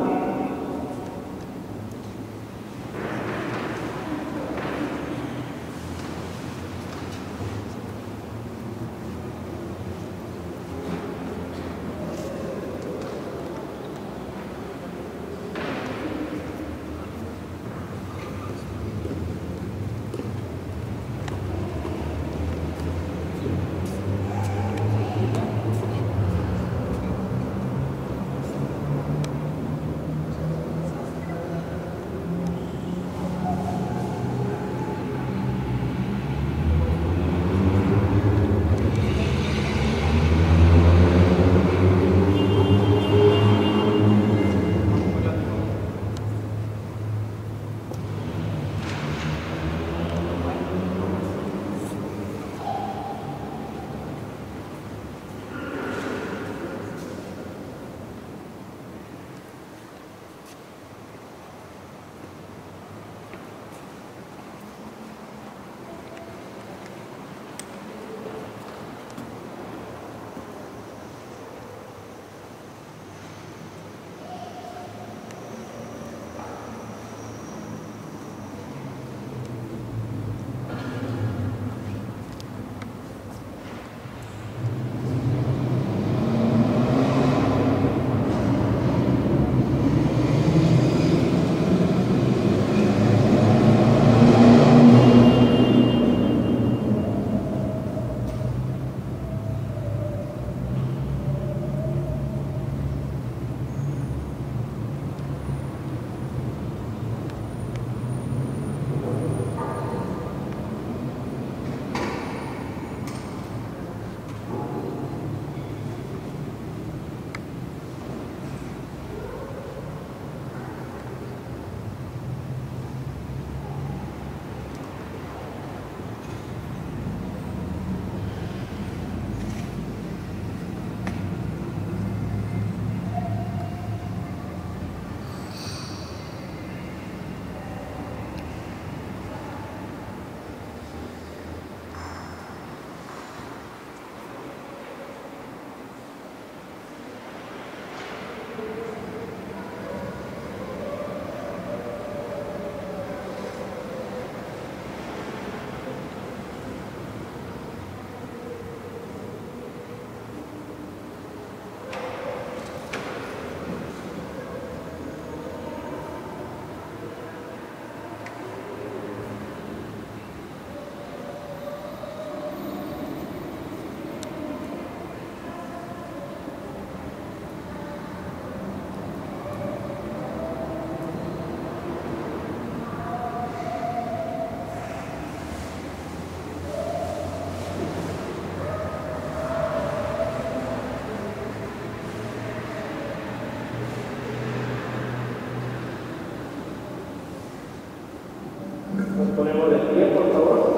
Speaker 2: Nos ponemos de pie, por favor.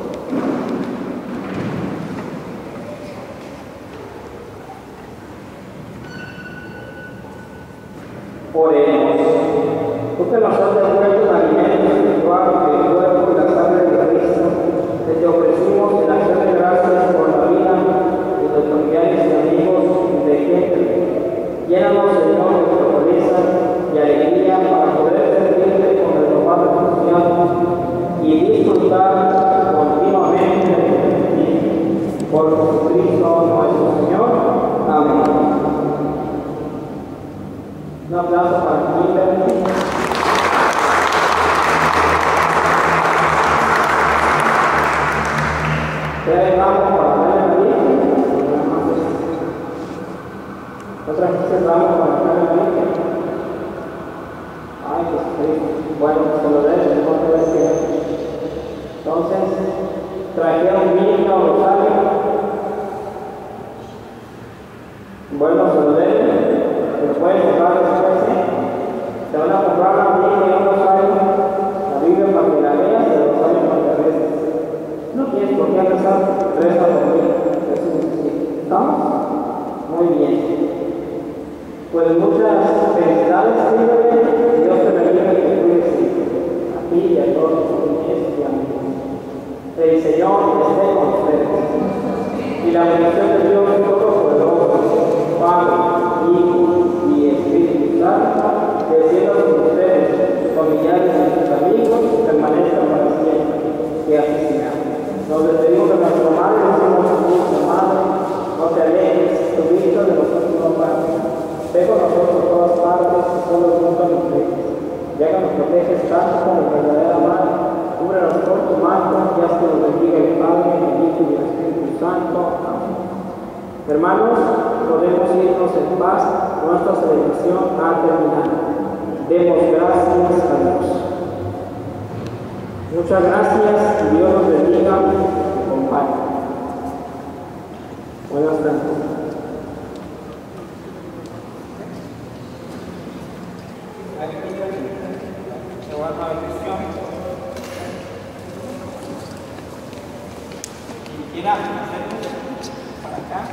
Speaker 2: Oremos. Tú que nos has devuelto un alimento espiritual del cuerpo y la sangre de Cristo, te ofrecimos en acción de gracias por la vida de los familiares y amigos de gente. Llénanos, Señor, de tu fortaleza y alegría para poder servirte con renovado entusiasmo y disfrutar continuamente para Kimberly. Tres ramos para María María. Otra vez ramos para María María. Ay, pues sí. Bueno, se lo deben, otra vez que. Entonces, trajeron Biblia o rosario. Bueno, se lo deben, se pueden comprar después, se van a comprar la Biblia y un rosario, la Biblia para que la leas y el rosario para que reces. No tienes por qué rezar, reza por mí. ¿Estamos? Muy bien. Pues muchas felicidades, Dios te bendiga y te cuide a ti y a todos los niños y amigos. El Señor esté con ustedes. Y la bendición de Dios Todopoderoso, Padre, Hijo y Espíritu Santo, descienda sobre ustedes, sus familiares y sus amigos, permanezca para siempre. Que así sea. Nos despedimos de nuestra madre, decimos a nuestra madre, no te alejes, tu Cristo de nosotros no parte. Ve con nosotros a todas partes, solo nunca nos dejes. Ya que nos proteges tanto como verdadera madre, cúbrenos con tu manto, y haz que nos bendiga el Padre, el Hijo y el Espíritu Santo. Amén. Hermanos, podemos irnos en paz, nuestra celebración ha terminado. Demos gracias a Dios. Muchas gracias y Dios nos bendiga y acompañe. Buenas tardes. Se guarda la bendición. Y quiera hacerlo para acá.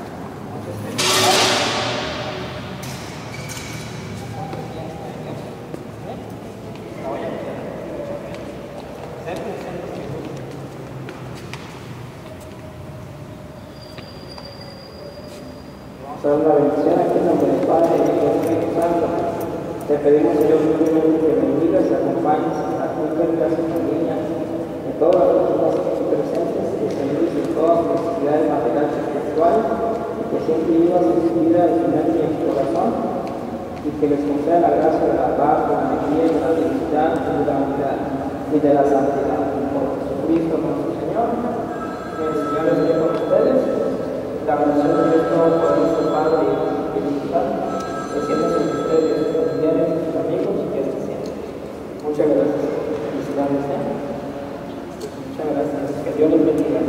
Speaker 2: Vamos a dar una bendición aquí en nombre del Padre y del Espíritu Santo. Te pedimos, Señor, que bendigas y acompañes a tu y a su familia, en todas las personas aquí presentes, que se ayudes en todas las necesidades materiales y espirituales, y que siempre vivas en su vida, en su mente y en su corazón, y que les conceda la gracia de la paz, de la alegría, de la felicidad, de la unidad y de la santidad. Por Jesucristo nuestro Señor, que el Señor esté con ustedes, la bendición de Dios Todopoderoso, Padre y Espíritu Santo, descienda sobre ustedes, sus familiares, sus amigos y que así sea. Muchas gracias. Felicidades. Muchas gracias. Que Dios los bendiga.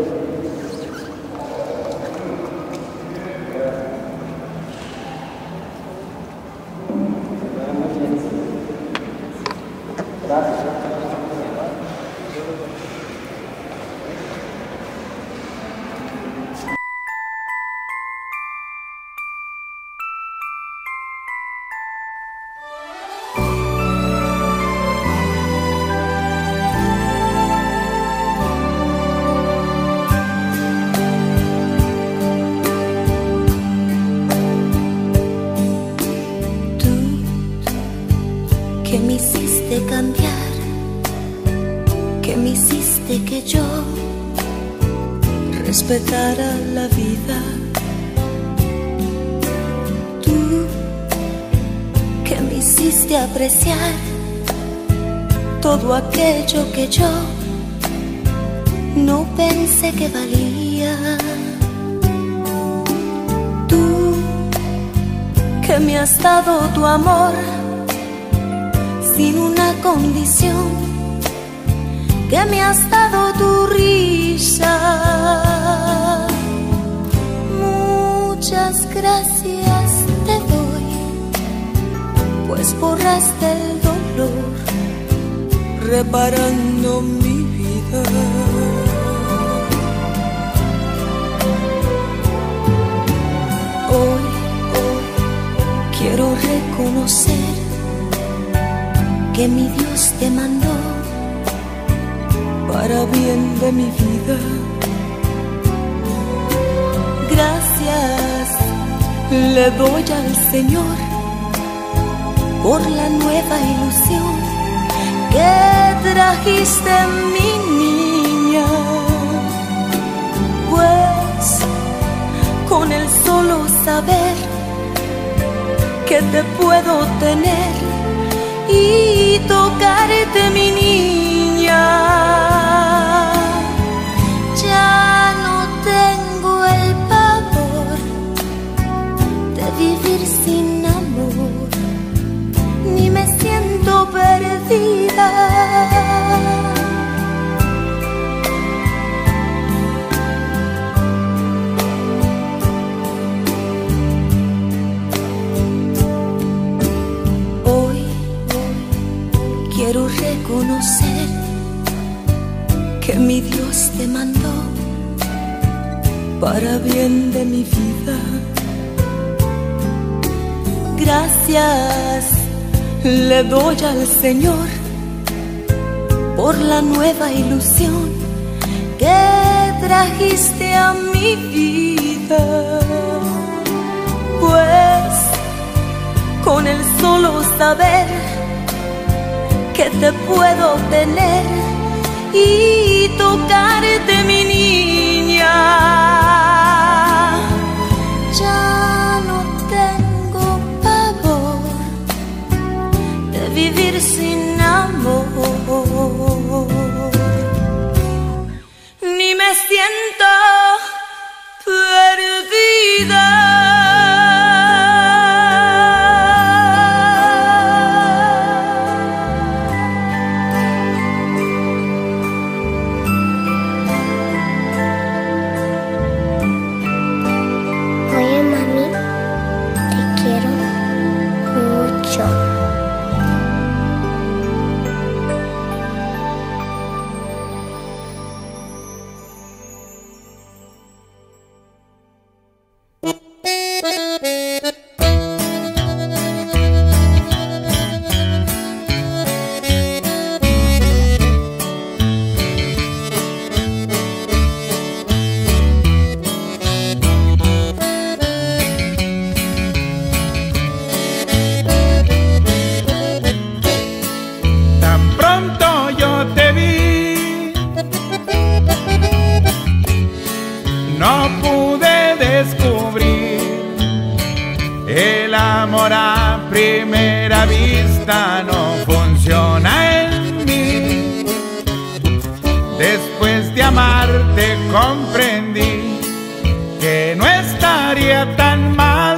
Speaker 2: Gracias.
Speaker 1: Que me hiciste cambiar, que me hiciste que yo respetara la vida. Tú que me hiciste apreciar todo aquello que yo no pensé que valía. Tú que me has dado tu amor sin una condición, que me has dado tu risa. Muchas gracias te doy, pues borraste el dolor, reparando mi vida. Hoy quiero reconocer que mi Dios te mandó para bien de mi vida. Gracias le doy al Señor por la nueva ilusión que trajiste, mi niña, pues con el solo saber que te puedo tener y tocarte, mi niña. Ya no tengo el pavor de vivir sin amor, ni me siento perdida. Quiero reconocer que mi Dios te mandó para bien de mi vida. Gracias le doy al Señor por la nueva ilusión que trajiste a mi vida. Pues con el solo saber que te puedo tener y tocarte, mi niña, ya no tengo pavor de vivir sin amor, ni me siento perdida.
Speaker 4: No funciona en mí. Después de amarte comprendí que no estaría tan mal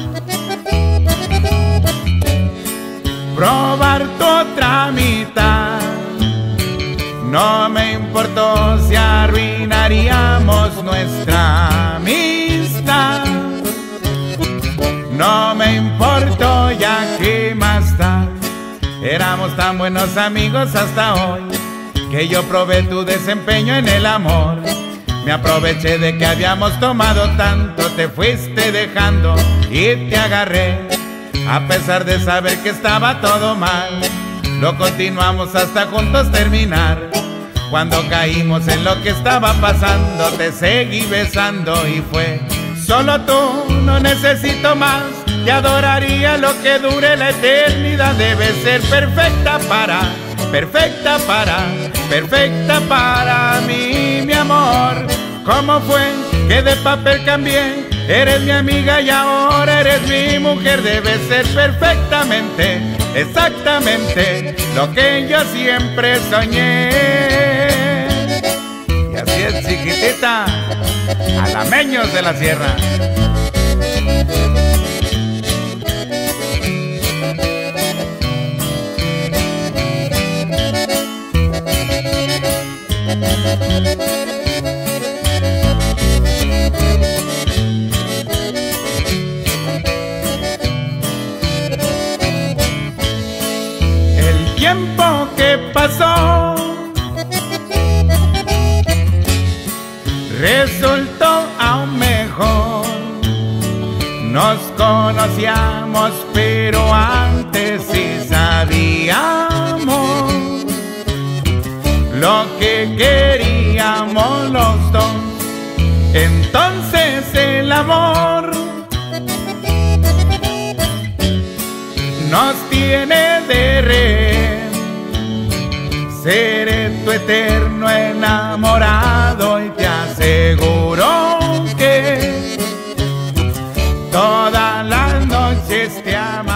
Speaker 4: probar tu otra mitad. No me importó si arruinaríamos nuestra amistad. No me importó, ya que más da. Éramos tan buenos amigos hasta hoy que yo probé tu desempeño en el amor. Me aproveché de que habíamos tomado tanto, te fuiste dejando y te agarré. A pesar de saber que estaba todo mal, lo continuamos hasta juntos terminar. Cuando caímos en lo que estaba pasando, te seguí besando y fue solo tú, no necesito más. Te adoraría lo que dure la eternidad. Debe ser perfecta para mí, mi amor. ¿Cómo fue que de papel cambié? Eres mi amiga y ahora eres mi mujer. Debe ser perfectamente, exactamente lo que yo siempre soñé. Y así es, chiquitita, alameños de la sierra. El tiempo que pasó resultó aún mejor. Nos conocíamos, pero antes sí sabíamos lo que queríamos los dos. Entonces el amor nos tiene de rehén. Seré tu eterno enamorado y te aseguro que todas las noches te amaré.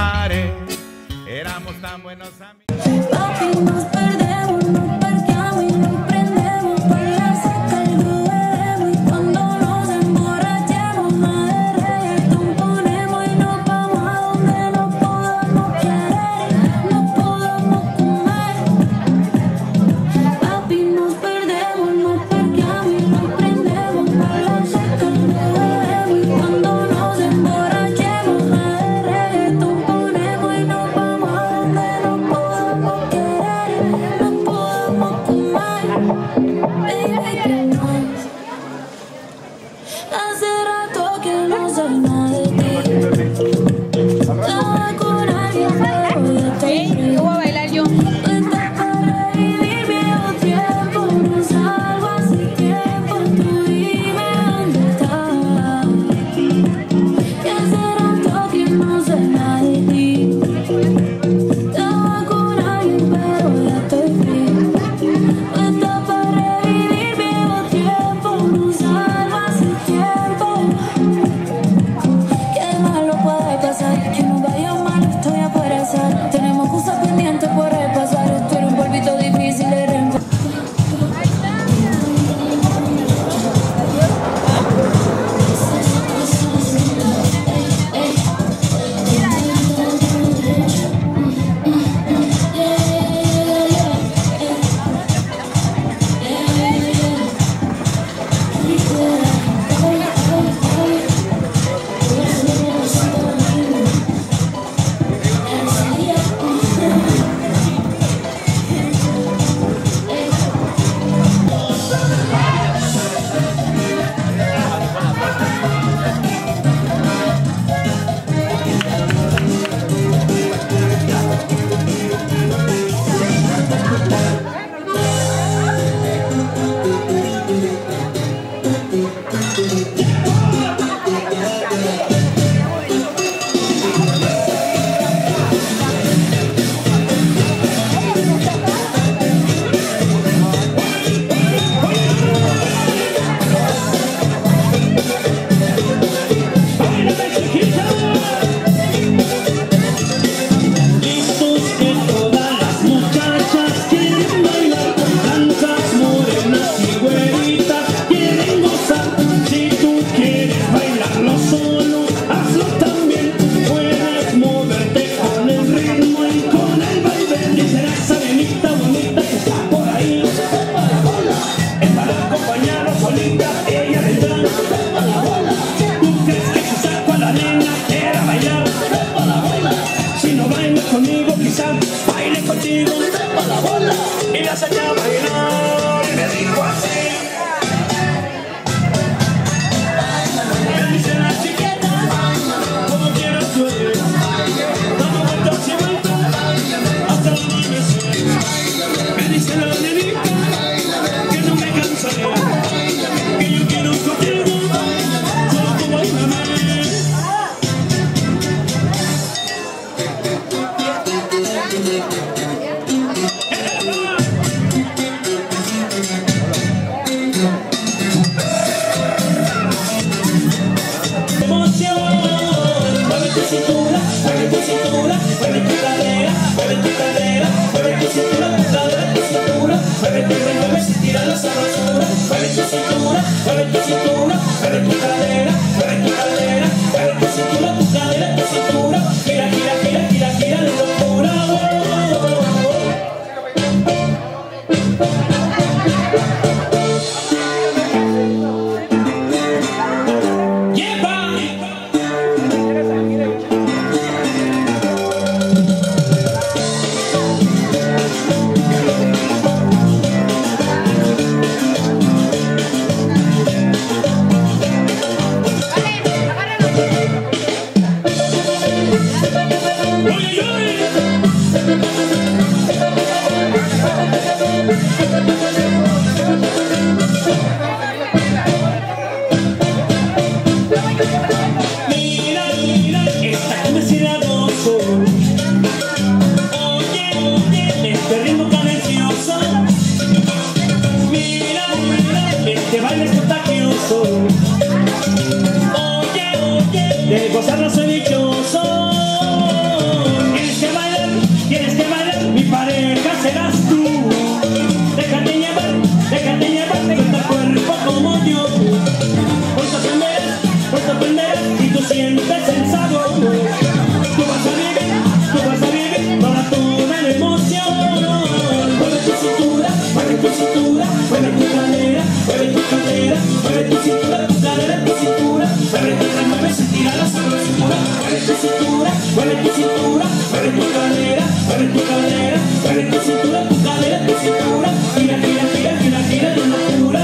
Speaker 5: Tienes que bailar, mi pareja. pareja serás tú. Déjate llevar con tu cuerpo como yo. Pues aprenderás y tú sientes el sabor. Tú vas a vivir para toda la emoción. Mueve tu cintura, mueve tu cintura, mueve tu cadera, mueve tu cadera, mueve tu cintura, tu cadera, tu cintura. Mueve, se tira la sabrosura. Mueve tu cintura, mueve tu cintura, mueve tu cadera, mueve tu cadera, mueve tu cintura, tu cadera, tu cintura. Gira, gira, gira, gira, gira de locura.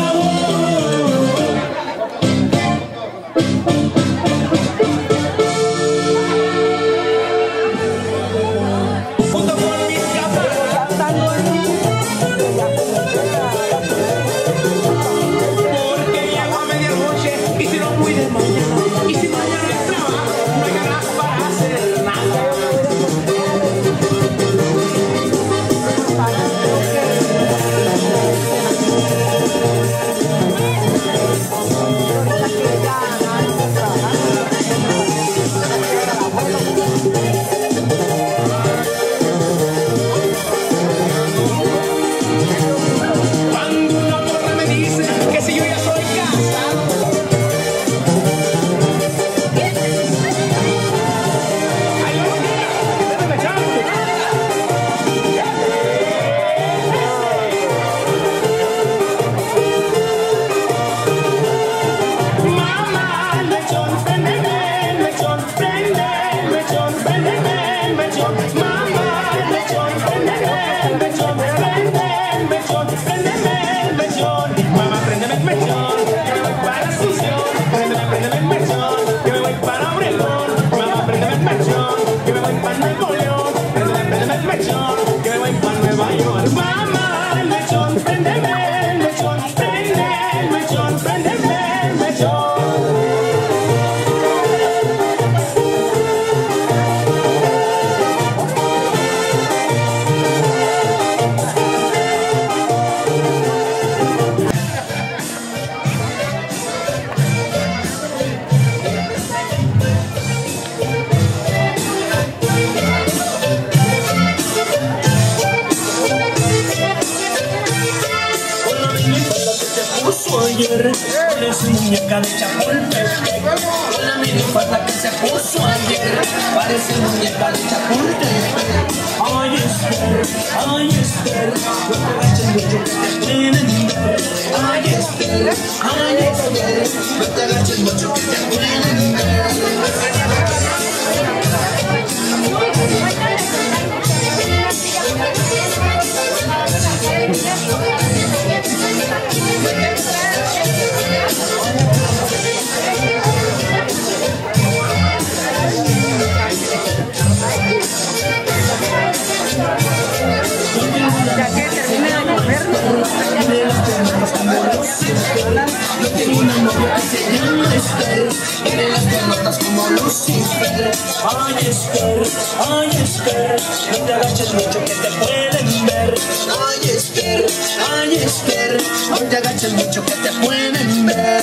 Speaker 5: Parece muñeca de Chapultepec. Con la minifalda que se puso ayer, parece muñeca de Chapultepec. Ay, Esther, no te agaches mucho que te pueden ver. Ay, Esther, no te agaches mucho que te pueden ver. Yo tengo una novia que se llama Esther, tiene las piernotas como Lucifer. Ay, Esther, no te agaches mucho que te pueden ver. Ay, Esther, no te agaches mucho que te pueden ver.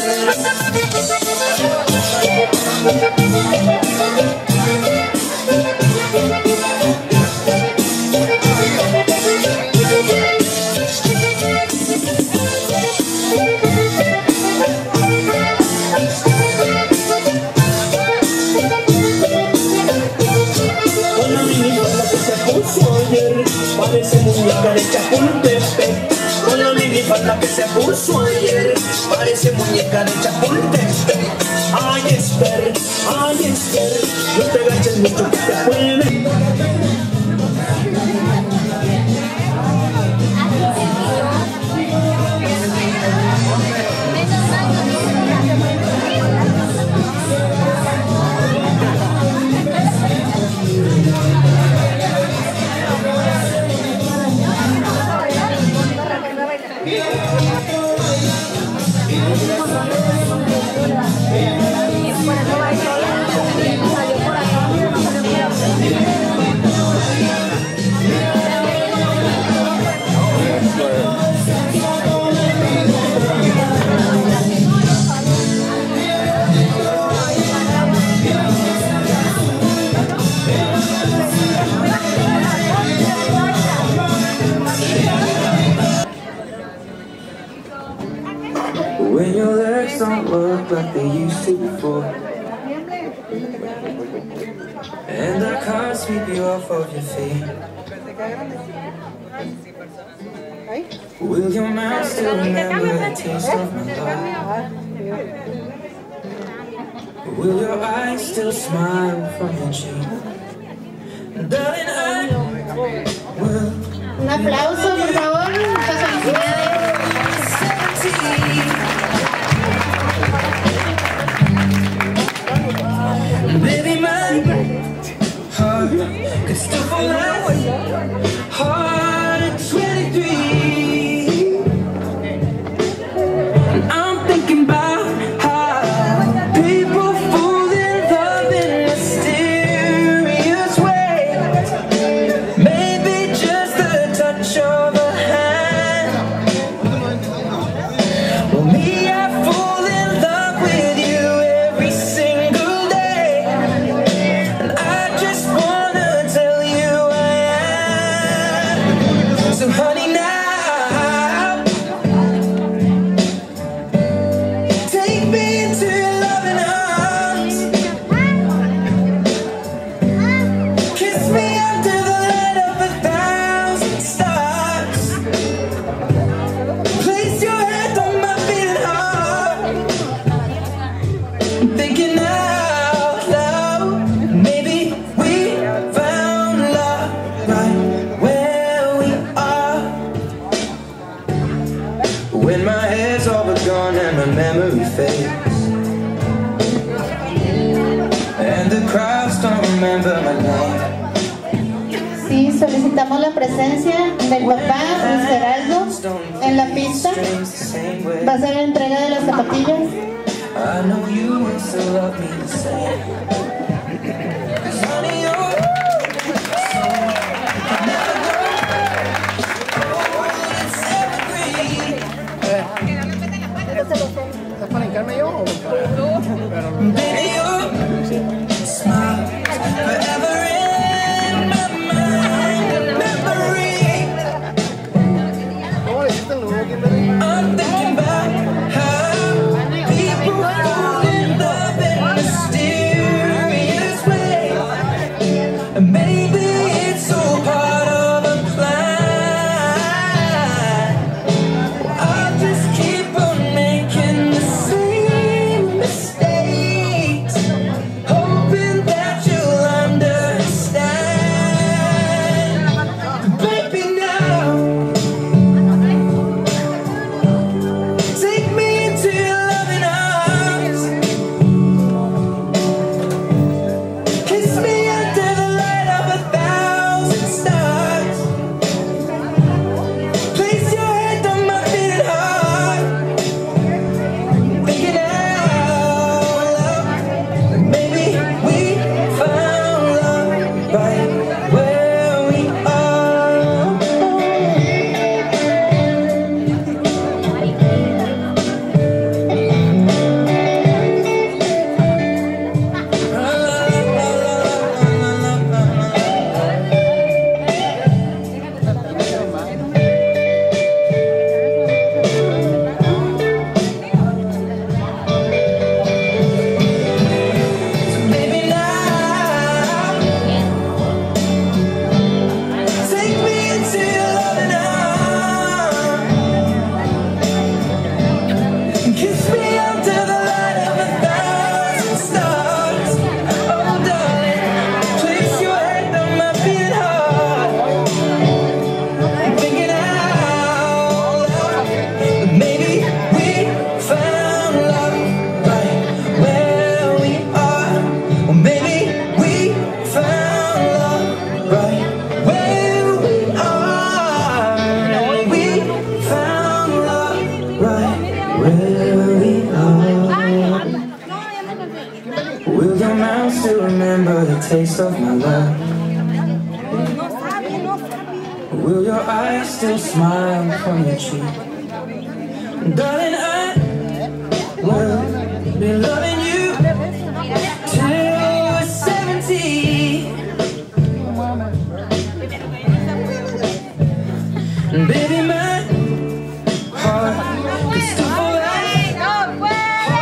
Speaker 5: Parece muñeca de Chapultepec. Con la minifalda que se puso ayer, parece muñeca de Chapultepec. Ay, Esther, no te agaches mucho que te pueden.
Speaker 6: things don't work like they used to before, and I can't sweep you off of your feet. Will your mouth still remember the taste of my love? Will your eyes still smile from your cheek? Darling, I will.
Speaker 7: Un aplauso, por favor. Muchas felicidades.
Speaker 6: Baby, my heart could still fall out hard at 23. And I'm thinking about how people fall in love in mysterious ways. Maybe just a touch of a hand. Well, me, I fall in love with you every single day, and I just wanna tell you I am. So honey, now take me into your loving arms. Kiss me under the light of 1,000 stars. Place your hand on my beating heart. I'm thinking out loud, maybe we found love right where we are. When my hair's all but gone and my memory fades, and the crowds don't remember my name.
Speaker 7: Sí, solicitamos la presencia del papá Luis Geraldo en la pista. Va a ser la entrega de las zapatillas.
Speaker 6: I know you will still love me the same. 'Cause honey, you're so never go. Oh, it's evergreen. Baby, your smile forever in my mind and memory. I'm thinking about how people fall in love in mysterious ways, and maybe it's all part of a plan. I'll just keep on making the same mistakes, hoping that you'll understand. Baby, now take me into your loving arms. Kiss me under the light of 1,000 stars. Place your hand on my beating heart. Thinking out loud, maybe we found love right where we are. Baby, now take me into your loving arms. Kiss me under the light of 1,000 stars. Oh, darling, place your hand on my beating heart. I'm thinking out loud, maybe we found love right where we are. Or maybe we found love right where we are. We found love right where we are. Will your mouth still remember the taste of my love? Will your eyes still smile from your cheek? Darling, I will be loving you till we're 70. And baby, my heart is still full of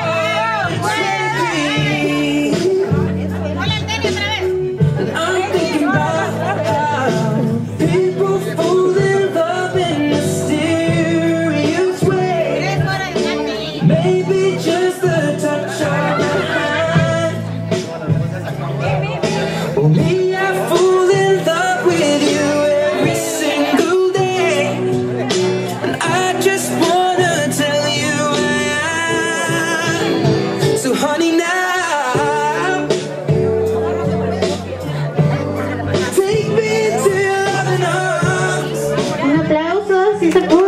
Speaker 7: sí se pudo.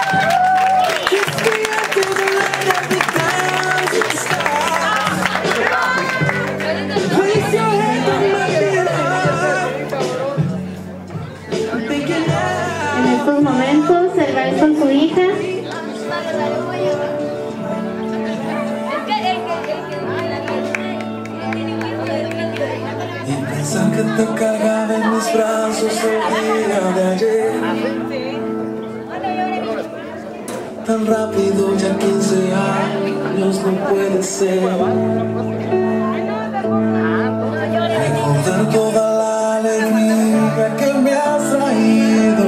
Speaker 7: En estos momentos el vals con su hija.
Speaker 6: Y pensar que te cargaba en mis brazos el día de ayer. Tan rápido, ya 15 años no puede ser. Recordar toda la alegría que me has traído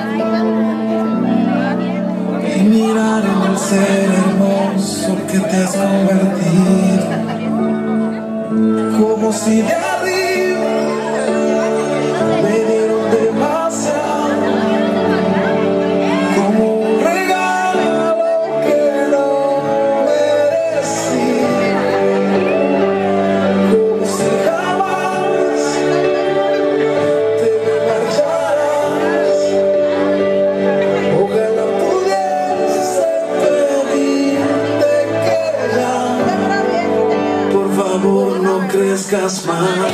Speaker 6: y mirar en el ser hermoso que te has convertido. Como si de arriba me dieron demasiado, como un regalo que no merecí, como si jamás te me marcharas. Ojalá pudiese pedirte que ya, por favor, no crezcas más.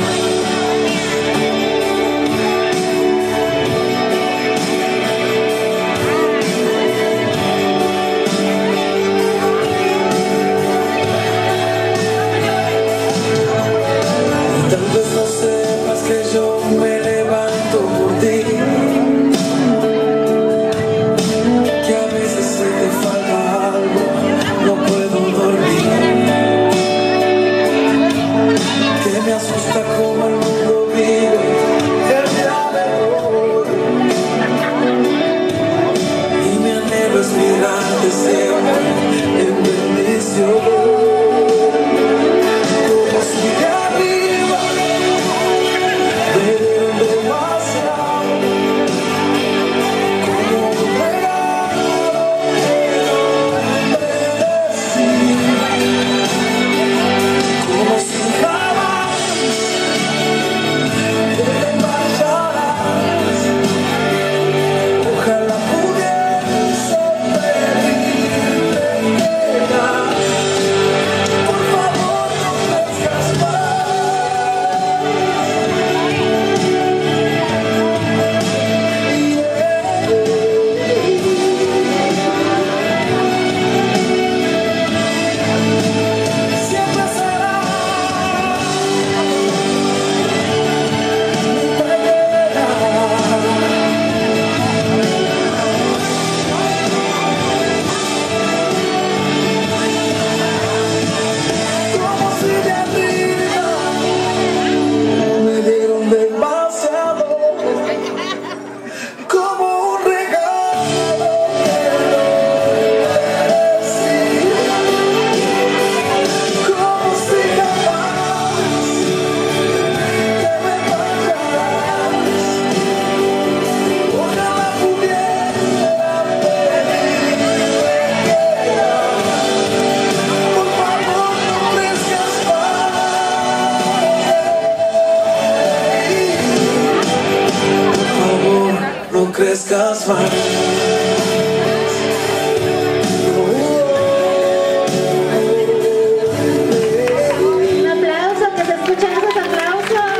Speaker 6: Tal vez no sepas que yo me levanto por ti, que a veces se te falta algo, no puedo dormir, que me asusta como el mundo vive el día de hoy, y mi anhelo es mirarte siempre en bendición. Como si de arriba me dieron demasiado, como un regalo que no merecí, como si jamás te marcharas. Ojalá pudiese pedirte que ya, por favor, no crezcas más. Siempre será mi pelea. Como si de arriba me dieron demasiado, como un regalo que no merecí, como si jamás te me marcharas. Ojalá pudiera pedirte que ya, por favor, no crezcas más. Por favor, no crezcas más.
Speaker 7: Un aplauso, que se escuchen esos aplausos.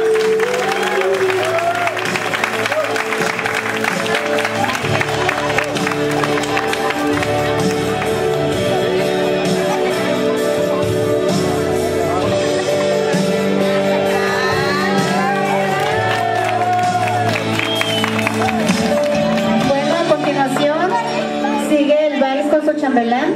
Speaker 7: Bueno, a continuación sigue el vals con su chambelán.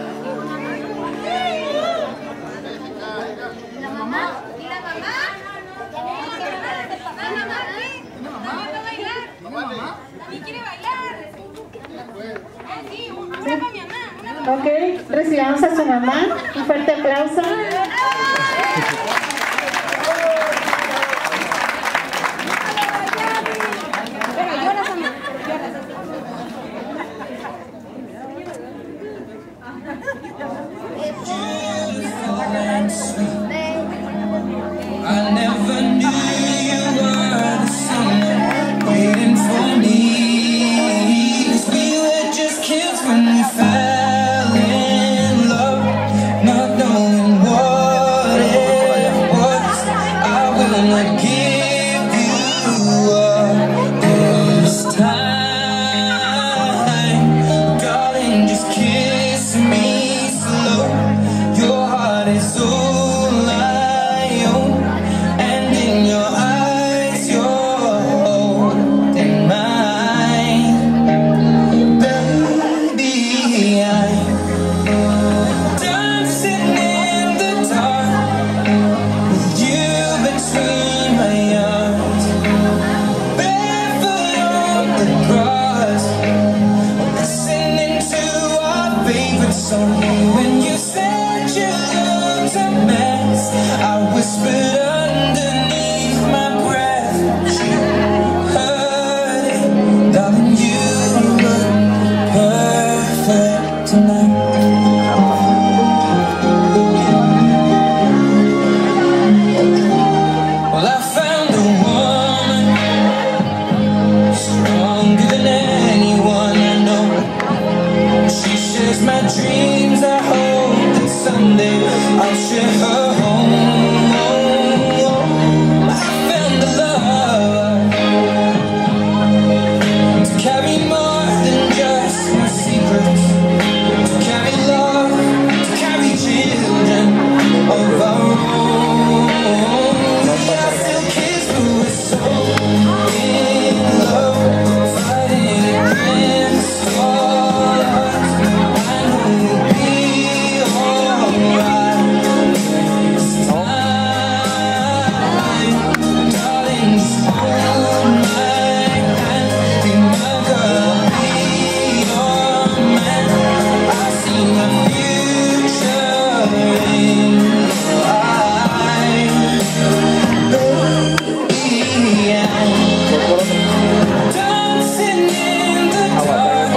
Speaker 7: Ok, recibamos a su mamá. Un fuerte aplauso.
Speaker 6: I never knew you were the someone waiting for me. 'Cause we were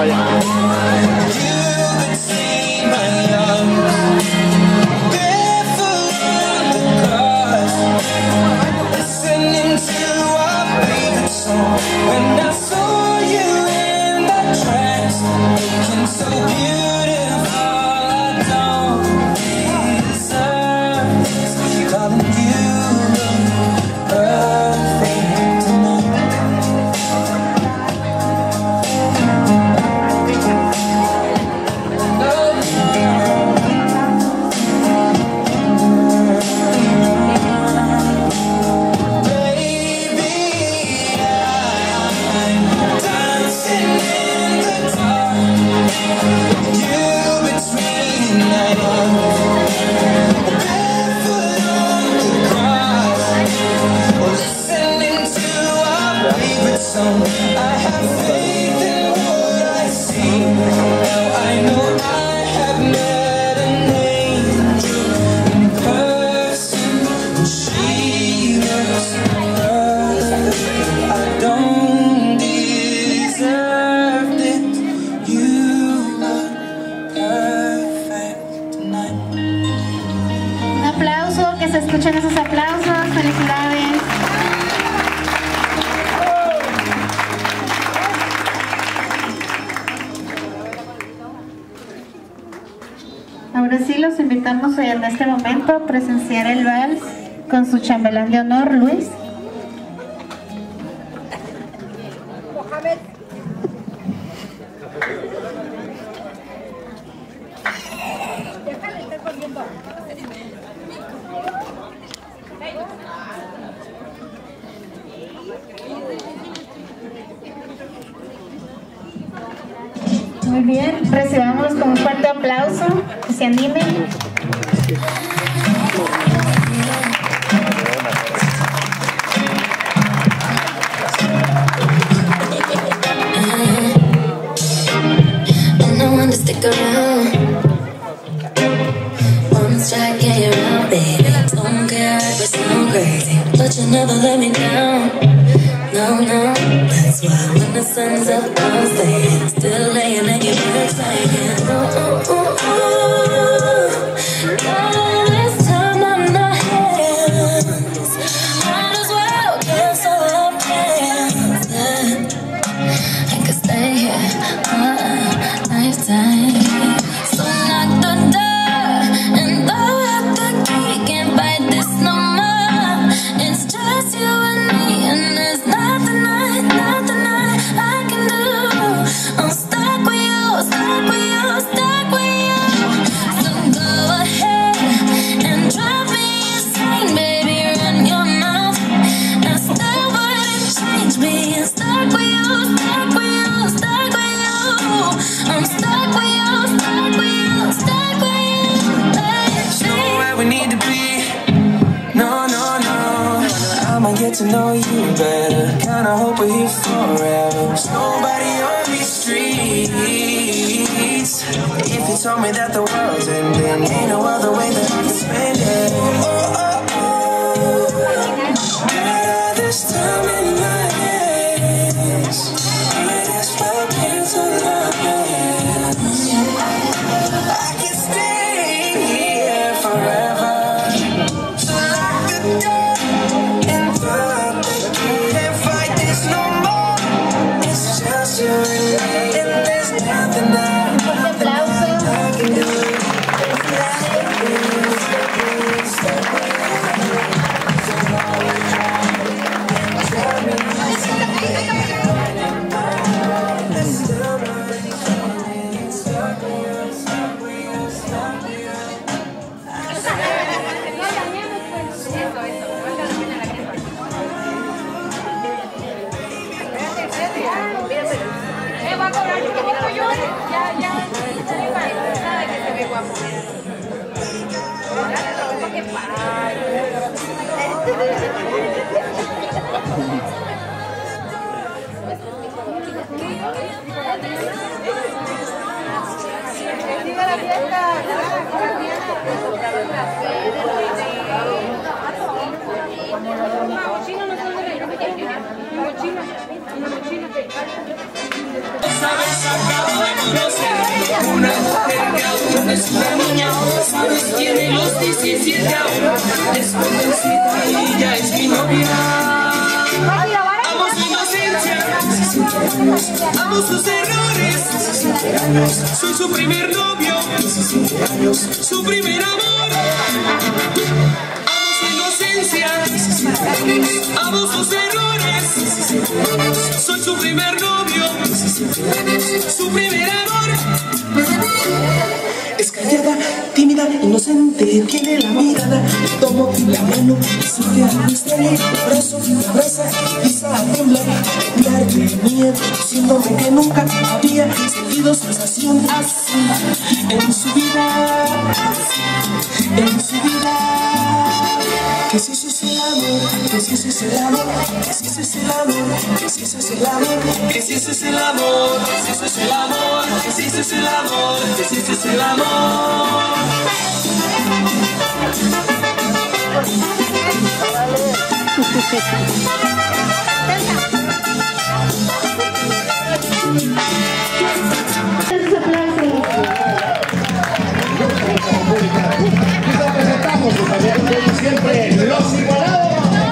Speaker 8: vaya.
Speaker 6: When I saw you in that dress, looking so beautiful, I don't deserve this. Darling, you look perfect I have faith in what I see. Now I know I have met an angel in person, and she looks perfect. I don't deserve it. You look perfect tonight.
Speaker 7: Un aplauso, que se escuchen esos aplausos. Felicidades. Ahora sí los invitamos en este momento a presenciar el vals con su chambelán de honor, Luis. Muy bien, recibamos con un fuerte aplauso, que se animen.
Speaker 1: I'm the one to stick around. Wanna strike, yeah, you're out, baby. Don't care if it sound crazy, but you never let me down. No, no, that's why when the sun's up, I'll stay still laying in your bed saying, oh, oh, oh, all this time on my hands, might as well cancel our plans. I could stay here for a lifetime. So lock the door and throw out the key. Can't fight this no more. It's just you and me, and there's nothing I can do. I'm stuck with you, stuck with you, stuck with you. So go ahead and drive me insane, baby, run your mouth. I still wouldn't change being stuck with you, stuck with you, stuck with you. I'm stuck with you, stuck with you, stuck with you, baby.
Speaker 6: Know where we need to be. No, no, no. I'ma get to know you better. Kinda hope we're here forever. There's nobody on these streets. If you told me that the world's ending, ain't no other way that I can spend it. Oh, oh, oh. Got all this time in my hands. Might as well cancel our plans. I can stay here forever. So lock the door and throw out the key. Can't fight this no more. It's just you and me, and there's nothing
Speaker 7: Fuerte aplauso.
Speaker 6: I can do.
Speaker 3: Va a cobrar un poco yo. Ya. Sabe que se ve guapo. Que viva la fiesta.
Speaker 6: Sabes acabar.
Speaker 5: es una niña, sabes, tiene los 17 ahora. Es jovencita y ya es mi novia. Amo su inocencia, amo sus errores. Soy su primer novio, su primer amor. Amo su inocencia, amo sus errores. Soy su primer novio, su primer amor. Es callada, tímida, inocente, tiene la mirada. Le tomo la mano, siente algo extraño. Me abrazo, me abraza, empieza a temblar. Temblar de miedo, siéndome que nunca había sentido sensación así en su vida, en su vida. Que si ese es el amor, que si ese es el amor, que si ese es el amor, que si ese es el amor, que si ese es el amor, que si ese es el amor, que si ese es el amor, que si ese es el amor.
Speaker 8: Presentamos siempre los igualados.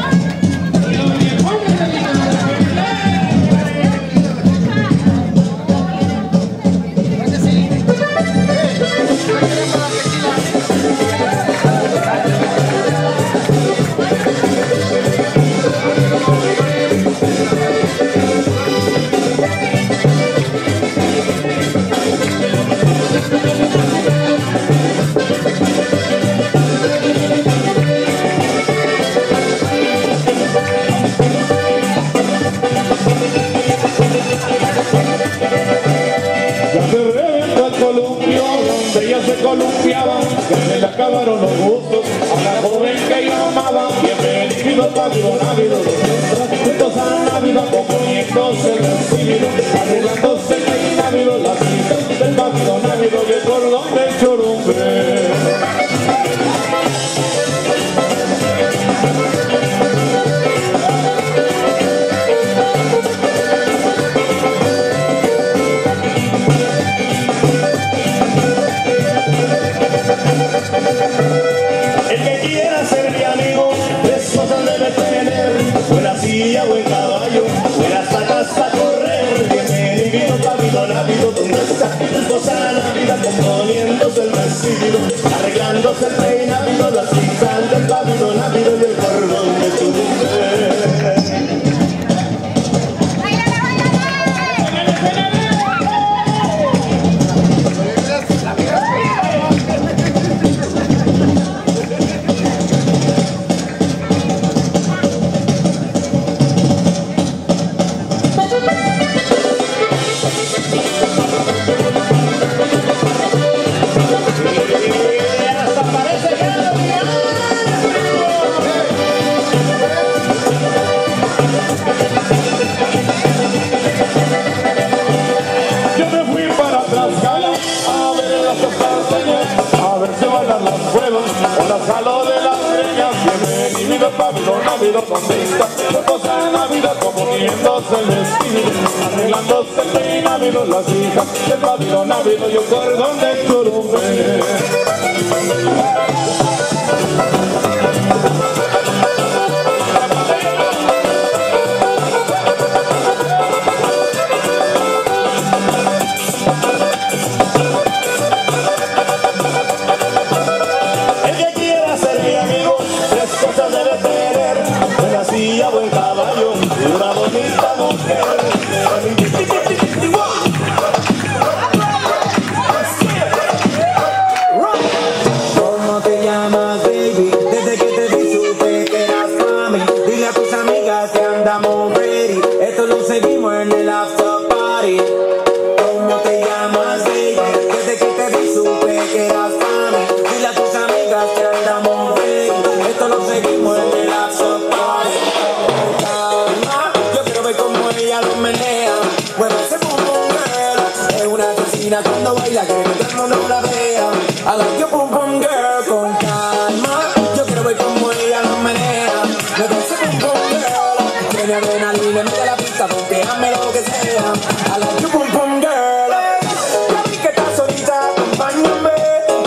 Speaker 8: Columpiaban, que se le acabaron los gustos a la joven que yo amaba. Bienvenido al Babilonávido, juntos a Navidad, componiéndose el vestido, arreglándose el peinavido, las hijas del Babilonávido y el cordón del chorumbe. El que quiera ser mi amigo, tres cosas debe tener: buena silla, buen caballo, buenas patas a correr. Bienvenido Babilonávido, donde está tu esposa Navidad, componiéndose el vestido, arreglándose el peinavido, las hijas del Babilonávido y el cordón de tu mujer. Babilonávido, donde está tu esposa Navidad, componiéndose el vestido, arreglándose el peinavido, las hijas del Babilonávido y el cordón de chorumbe. Buen caballo y una bonita mujer.
Speaker 6: ¿Cómo te llamas, baby? Desde que te vi supe que eras mami. Dile a tus amigas que andamos ready. Esto lo seguimos en el after party. ¿Cómo te llamas, baby? Desde que te vi supe que eras mami. Dile a tus amigas que andamos ready. Esto lo seguimos en el after party. Cuando baila quiere que todo el mundo la vea. I like your pum pum girl, con calma. Yo quiero ver como ella lo menea. Me dice pum pum girl, tiene adrenalina, mete la pista, ponteame lo que sea. I like your pum pum girl. Ya vi que estás solita, acompáñame.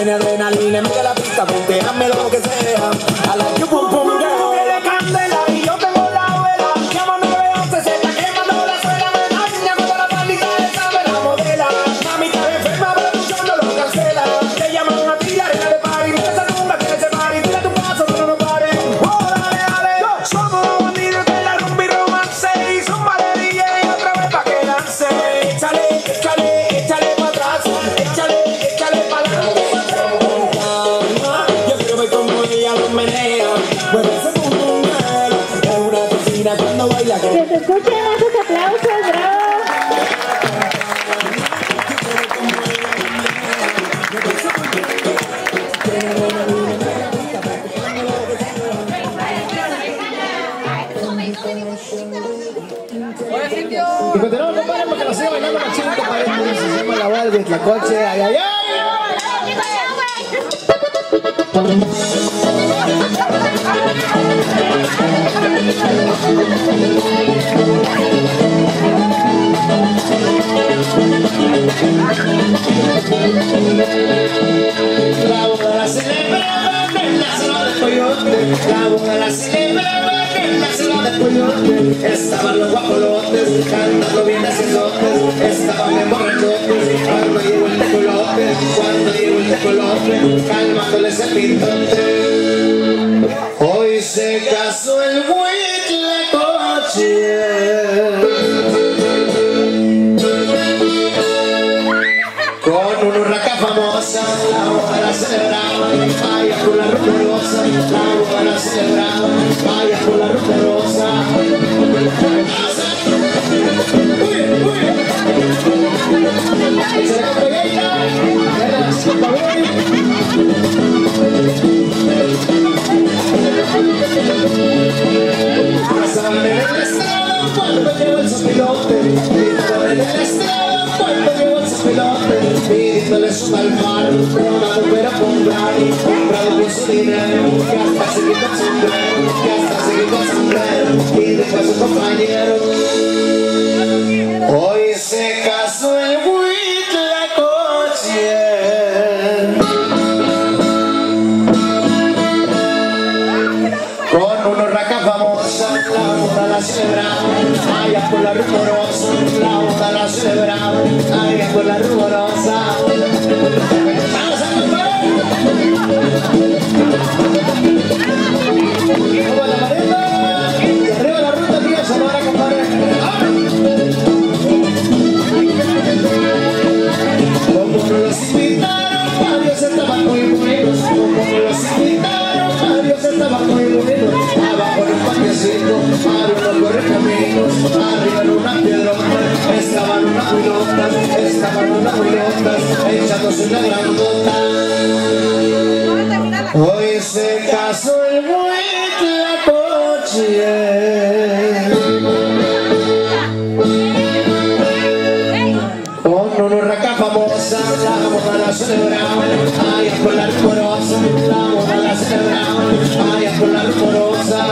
Speaker 9: tiene adrenalina, mete la pista, ponte, hazme lo que sea. I like you, pum pum girl. Que le candela y yo tengo la abuela. Llama 911, se está quemando la suela. Me daña cuando la pandita esa me la modela. Mami está enferma, pero tu show no lo cancela. Te llaman a ti, arena de party. Mira esa tumba que se pare. Tira tu paso, pero no pare. Oh, dale, dale. Somos los bandidos de la rumba y romance. Y son DJ otra vez pa' que lance. Échale, échale, échale pa' atrás. Échale, échale pa' adelante. Yo quiero ver cómo ella lo menea. Mueve ese mundo, es una cocina cuando baila.
Speaker 7: Que se escuchen esos aplausos, bravo.
Speaker 10: Y continuamos, compadre, porque nos sigue bailando machito, compadre. Se llama la Barbie, la coche, ay, ay, ay.
Speaker 8: La boda la celebraban en la zona de Coyote. La boda la celebraban en la zona de Coyote. Estaban los guajolotes cantando bien haciendotes. Estaban bien borrachotes cuando llegó el tecolote. Cuando llegó el tecolote, calmándoles el pintote. Hoy se casó el Huitlacoche con una urraca famosa. La boda la celebraban, vaya por la rumorosa. La boda la celebraban, vaya por la rumorosa. Pasaban en el estrado cuando llegó el sopilote. Pasaban en el estrado cuando llegó el sopilote. Pidiéndole su malvar, pero una mujer a comprado por su dinero. Que hasta se quitó el sombrero, que hasta se quitó el sombrero. Y después su compañero. Hoy se casó el Huitlacoche con una urraca famosa. La boda la celebraban, allá por la rumorosa. La boda la celebraban, allá por la rumorosa. ¡Vamos a cantar! ¡Vamos a la mareta! ¡Y arriba la ruta, tío! ¡Sonora, compadre! Como no los invitaron, varios estaban muy buenos. Como no los invitaron, varios estaban muy buenos. Abajo en un patiecito, arriba por el camino. Arriba en una piedrota, estaban unas huilotas, echándose una grandota. Hoy se casó el Huitlacoche con una urraca famosa. La boda la celebraban, allá por la rumorosa. La boda la celebraban, allá por la rumorosa.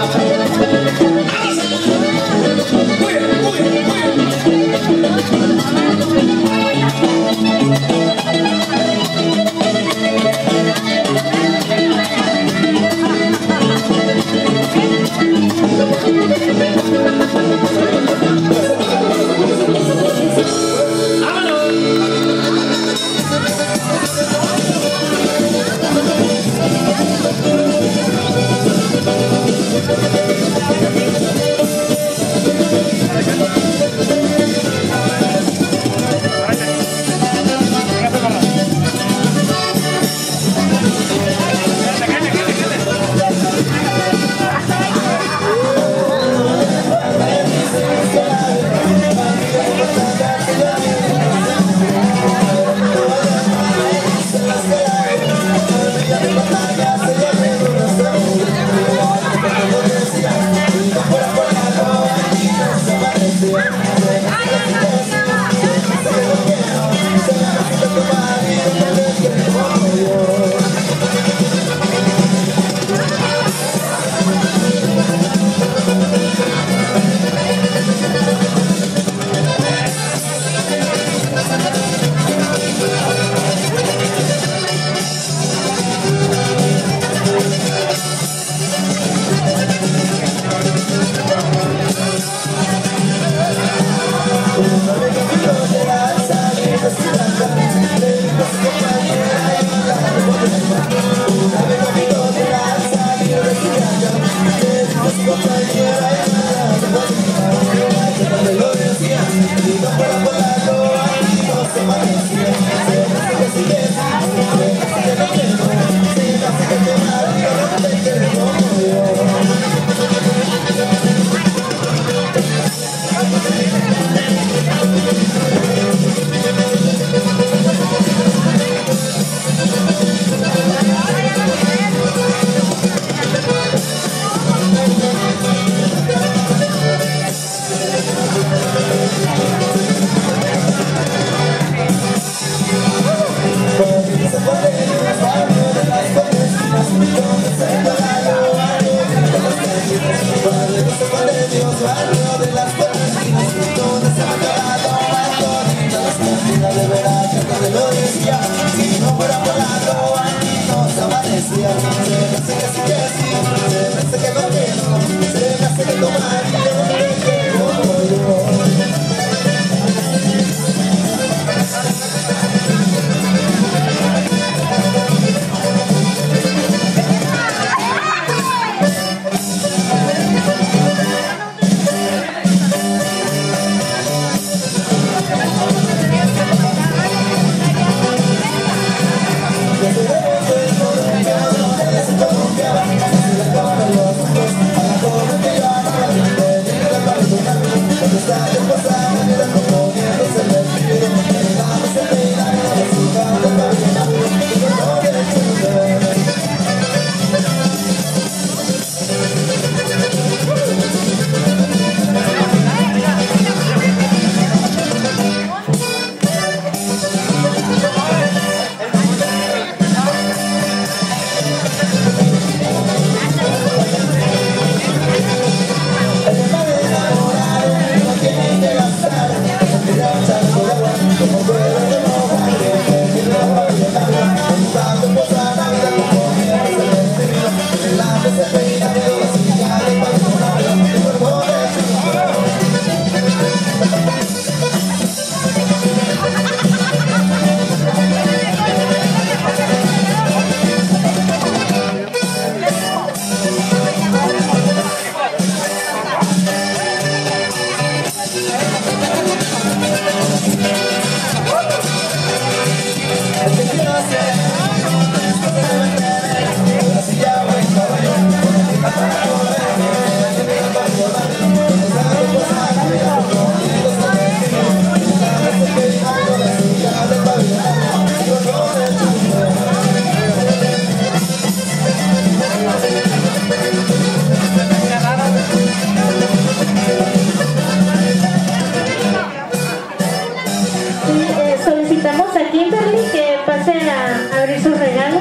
Speaker 11: Solicitamos a Kimberly que pase a abrir sus regalos.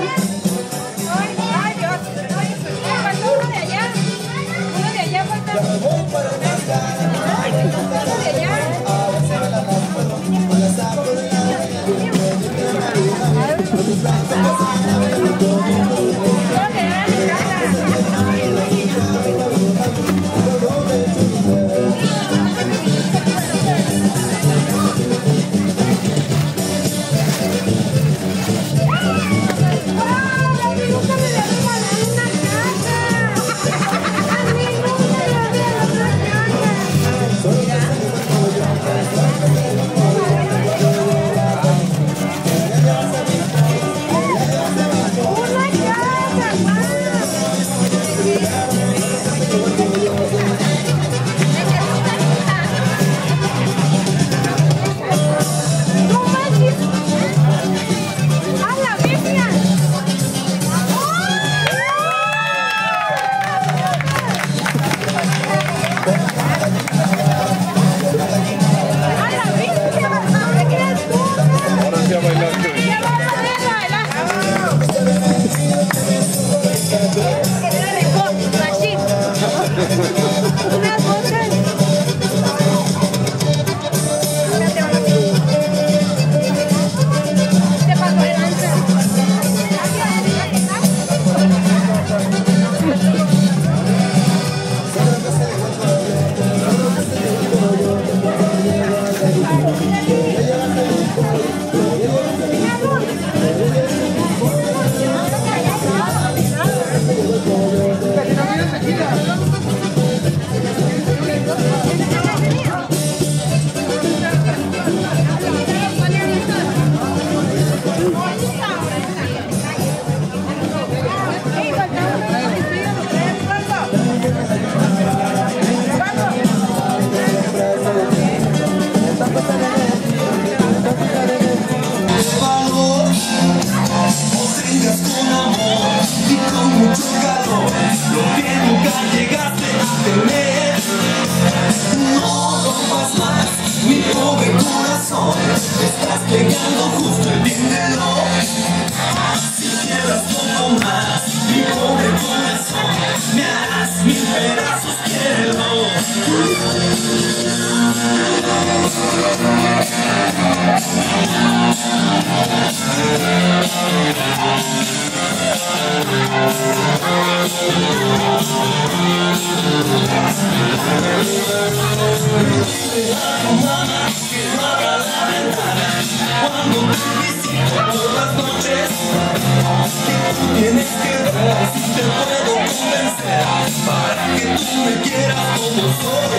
Speaker 6: Tienes que ver si te puedo convencer para que tú me quieras como soy.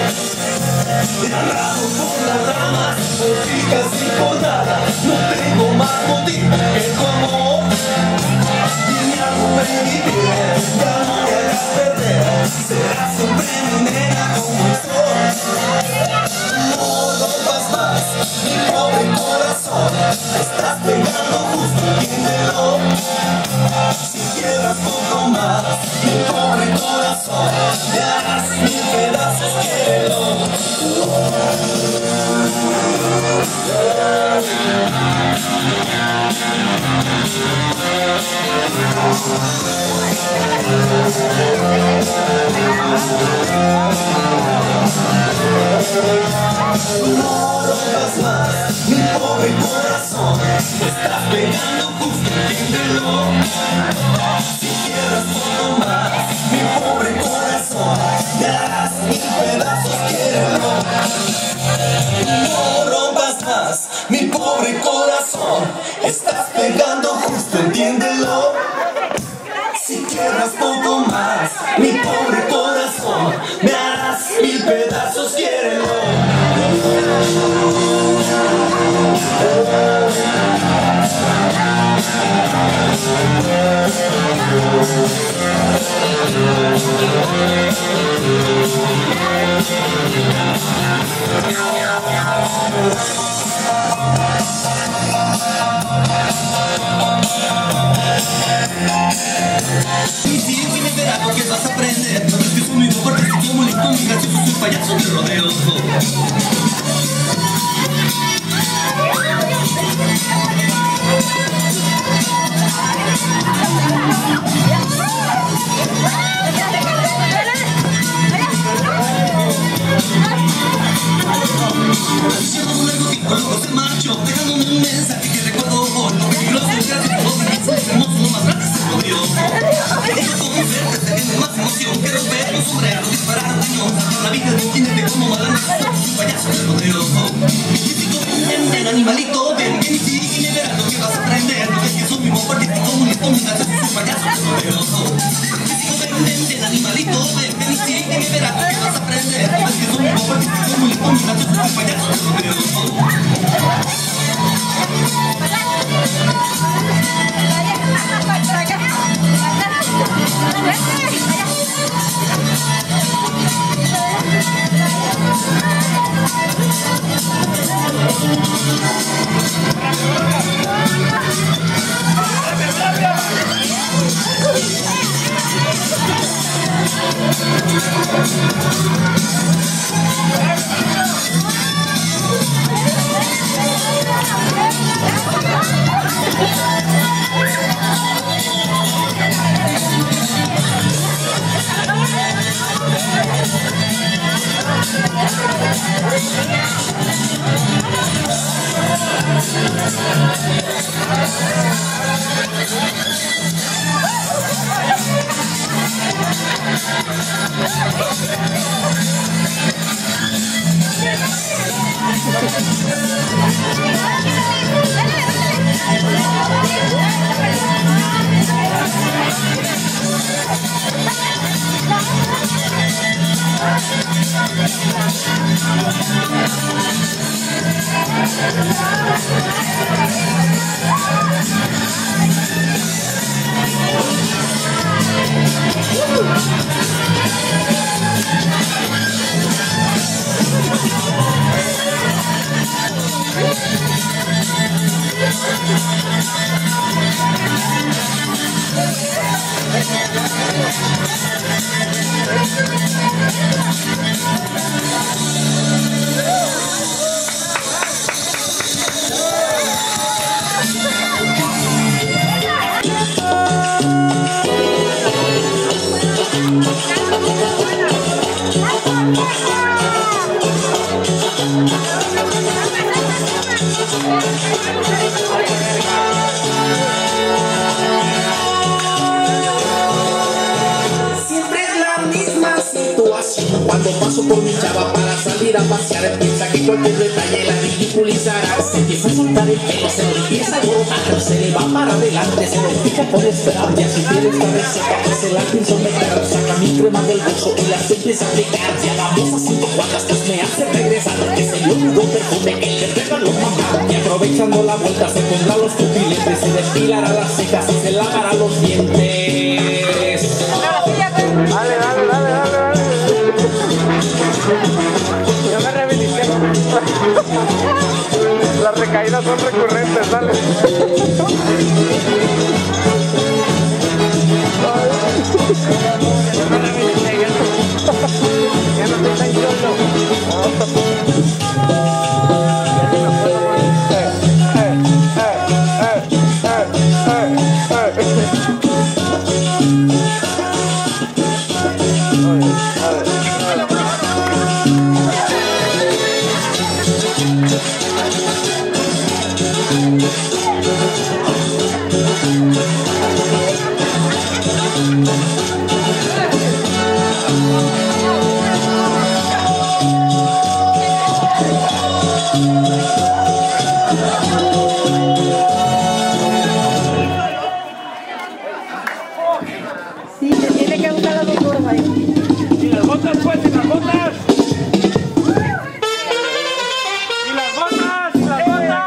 Speaker 6: Agarrado por las ramas, por fijas y por nada, no tengo más motivo que tu amor. más, mi pobre corazón, me harás mil pedazos, quiérelo. No rompas más mi pobre corazón, me estás pegando justo, entiéndelo. Si quieres poco más mi pobre corazón, me harás mil pedazos, quiérelo. No rompas más mi pobre corazón, estás pegando justo, entiéndelo. Si quieres poco más mi pobre corazón, me harás mil pedazos, quiérelo. Y si me verás lo que vas a aprender, no ves que soy muy fuerte, así como listo, muy gracioso, soy payaso de rodeo. Llevo un largo tiempo, luego se marchó, dejándome un mensaje que recuerdo hoy. Lo peligroso, gracioso, lo hermoso, lo más grande se rodeó. Ella con un ser que tiene más emoción que romper un sombrero, disparar a riñón. La vida de un jinete como malandro, un payaso de rodeo. Ven, animalito, ven, ven y sigue, verás lo que vas a aprender. No ves que soy muy artístico, muy listo, muy gracioso, un payaso de rodeo. Ven, animalito, ven, ven y sigue, verás lo que vas a aprender. No ves que soy muy artístico, muy listo, muy gracioso, un payaso de rodeo.
Speaker 9: Cuando paso por mi chava para salir a pasear, piensa que cualquier detalle la ridiculizará. Se empieza a soltar el pelo, se lo empieza a brotar, se le va para adelante, se lo pica por esperar. Ya si tienes la receta que se la pienso meter, saca mi crema del bolso y las empieza a aplicar. Ya vamos a 5 cuadras, pues me hace regresar, que se le olvidó perfume que le regaló mamá. Y aprovechando la vuelta se pondrá los pupiletes, se despilará las cejas y se lavará los dientes.
Speaker 12: Dale, dale, dale, dale, dale. Ya me rehabilité. Las recaídas son recurrentes, dale.
Speaker 11: tiene que buscar las duras ahí.
Speaker 2: Y las botas, pues, y las botas. Y las botas, y las botas.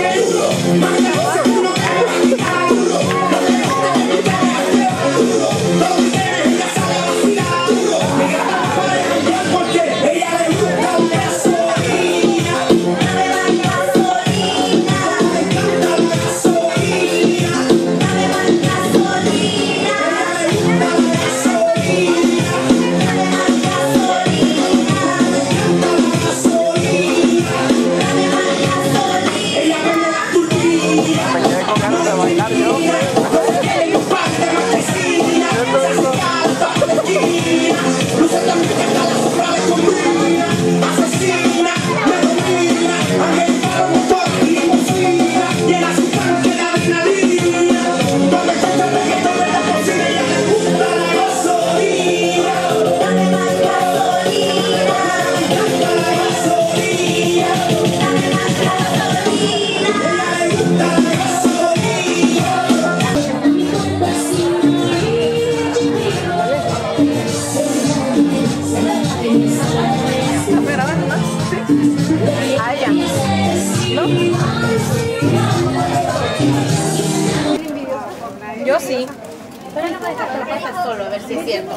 Speaker 13: Yo sí. Pero no me dejas que lo pases solo, a ver si es cierto.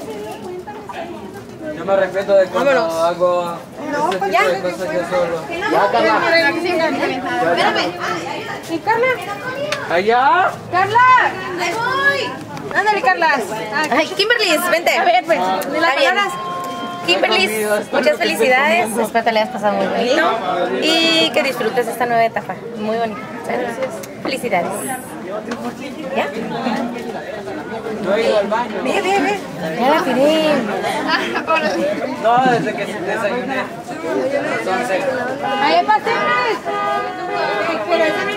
Speaker 14: Yo me respeto de cuando hago ese tipo de cosas yo solo. Ya, Carla.
Speaker 13: Espérame. ¿Y Carla?
Speaker 14: Allá.
Speaker 13: ¡Carla! ¡Ahí voy! Ándale, Carla. Ay, Kimberly, vente. A ver, pues. Está bien. Kimberly, muchas felicidades. Espero que le hayas pasado muy bonito. Y que disfrutes esta nueva etapa. Muy bonita. Felicidades. ¿Ya?
Speaker 14: No he ido al baño.
Speaker 13: Ve. Ya la tiré.
Speaker 14: No, desde que desayuné. Entonces.
Speaker 13: ¡Ahí pasemos!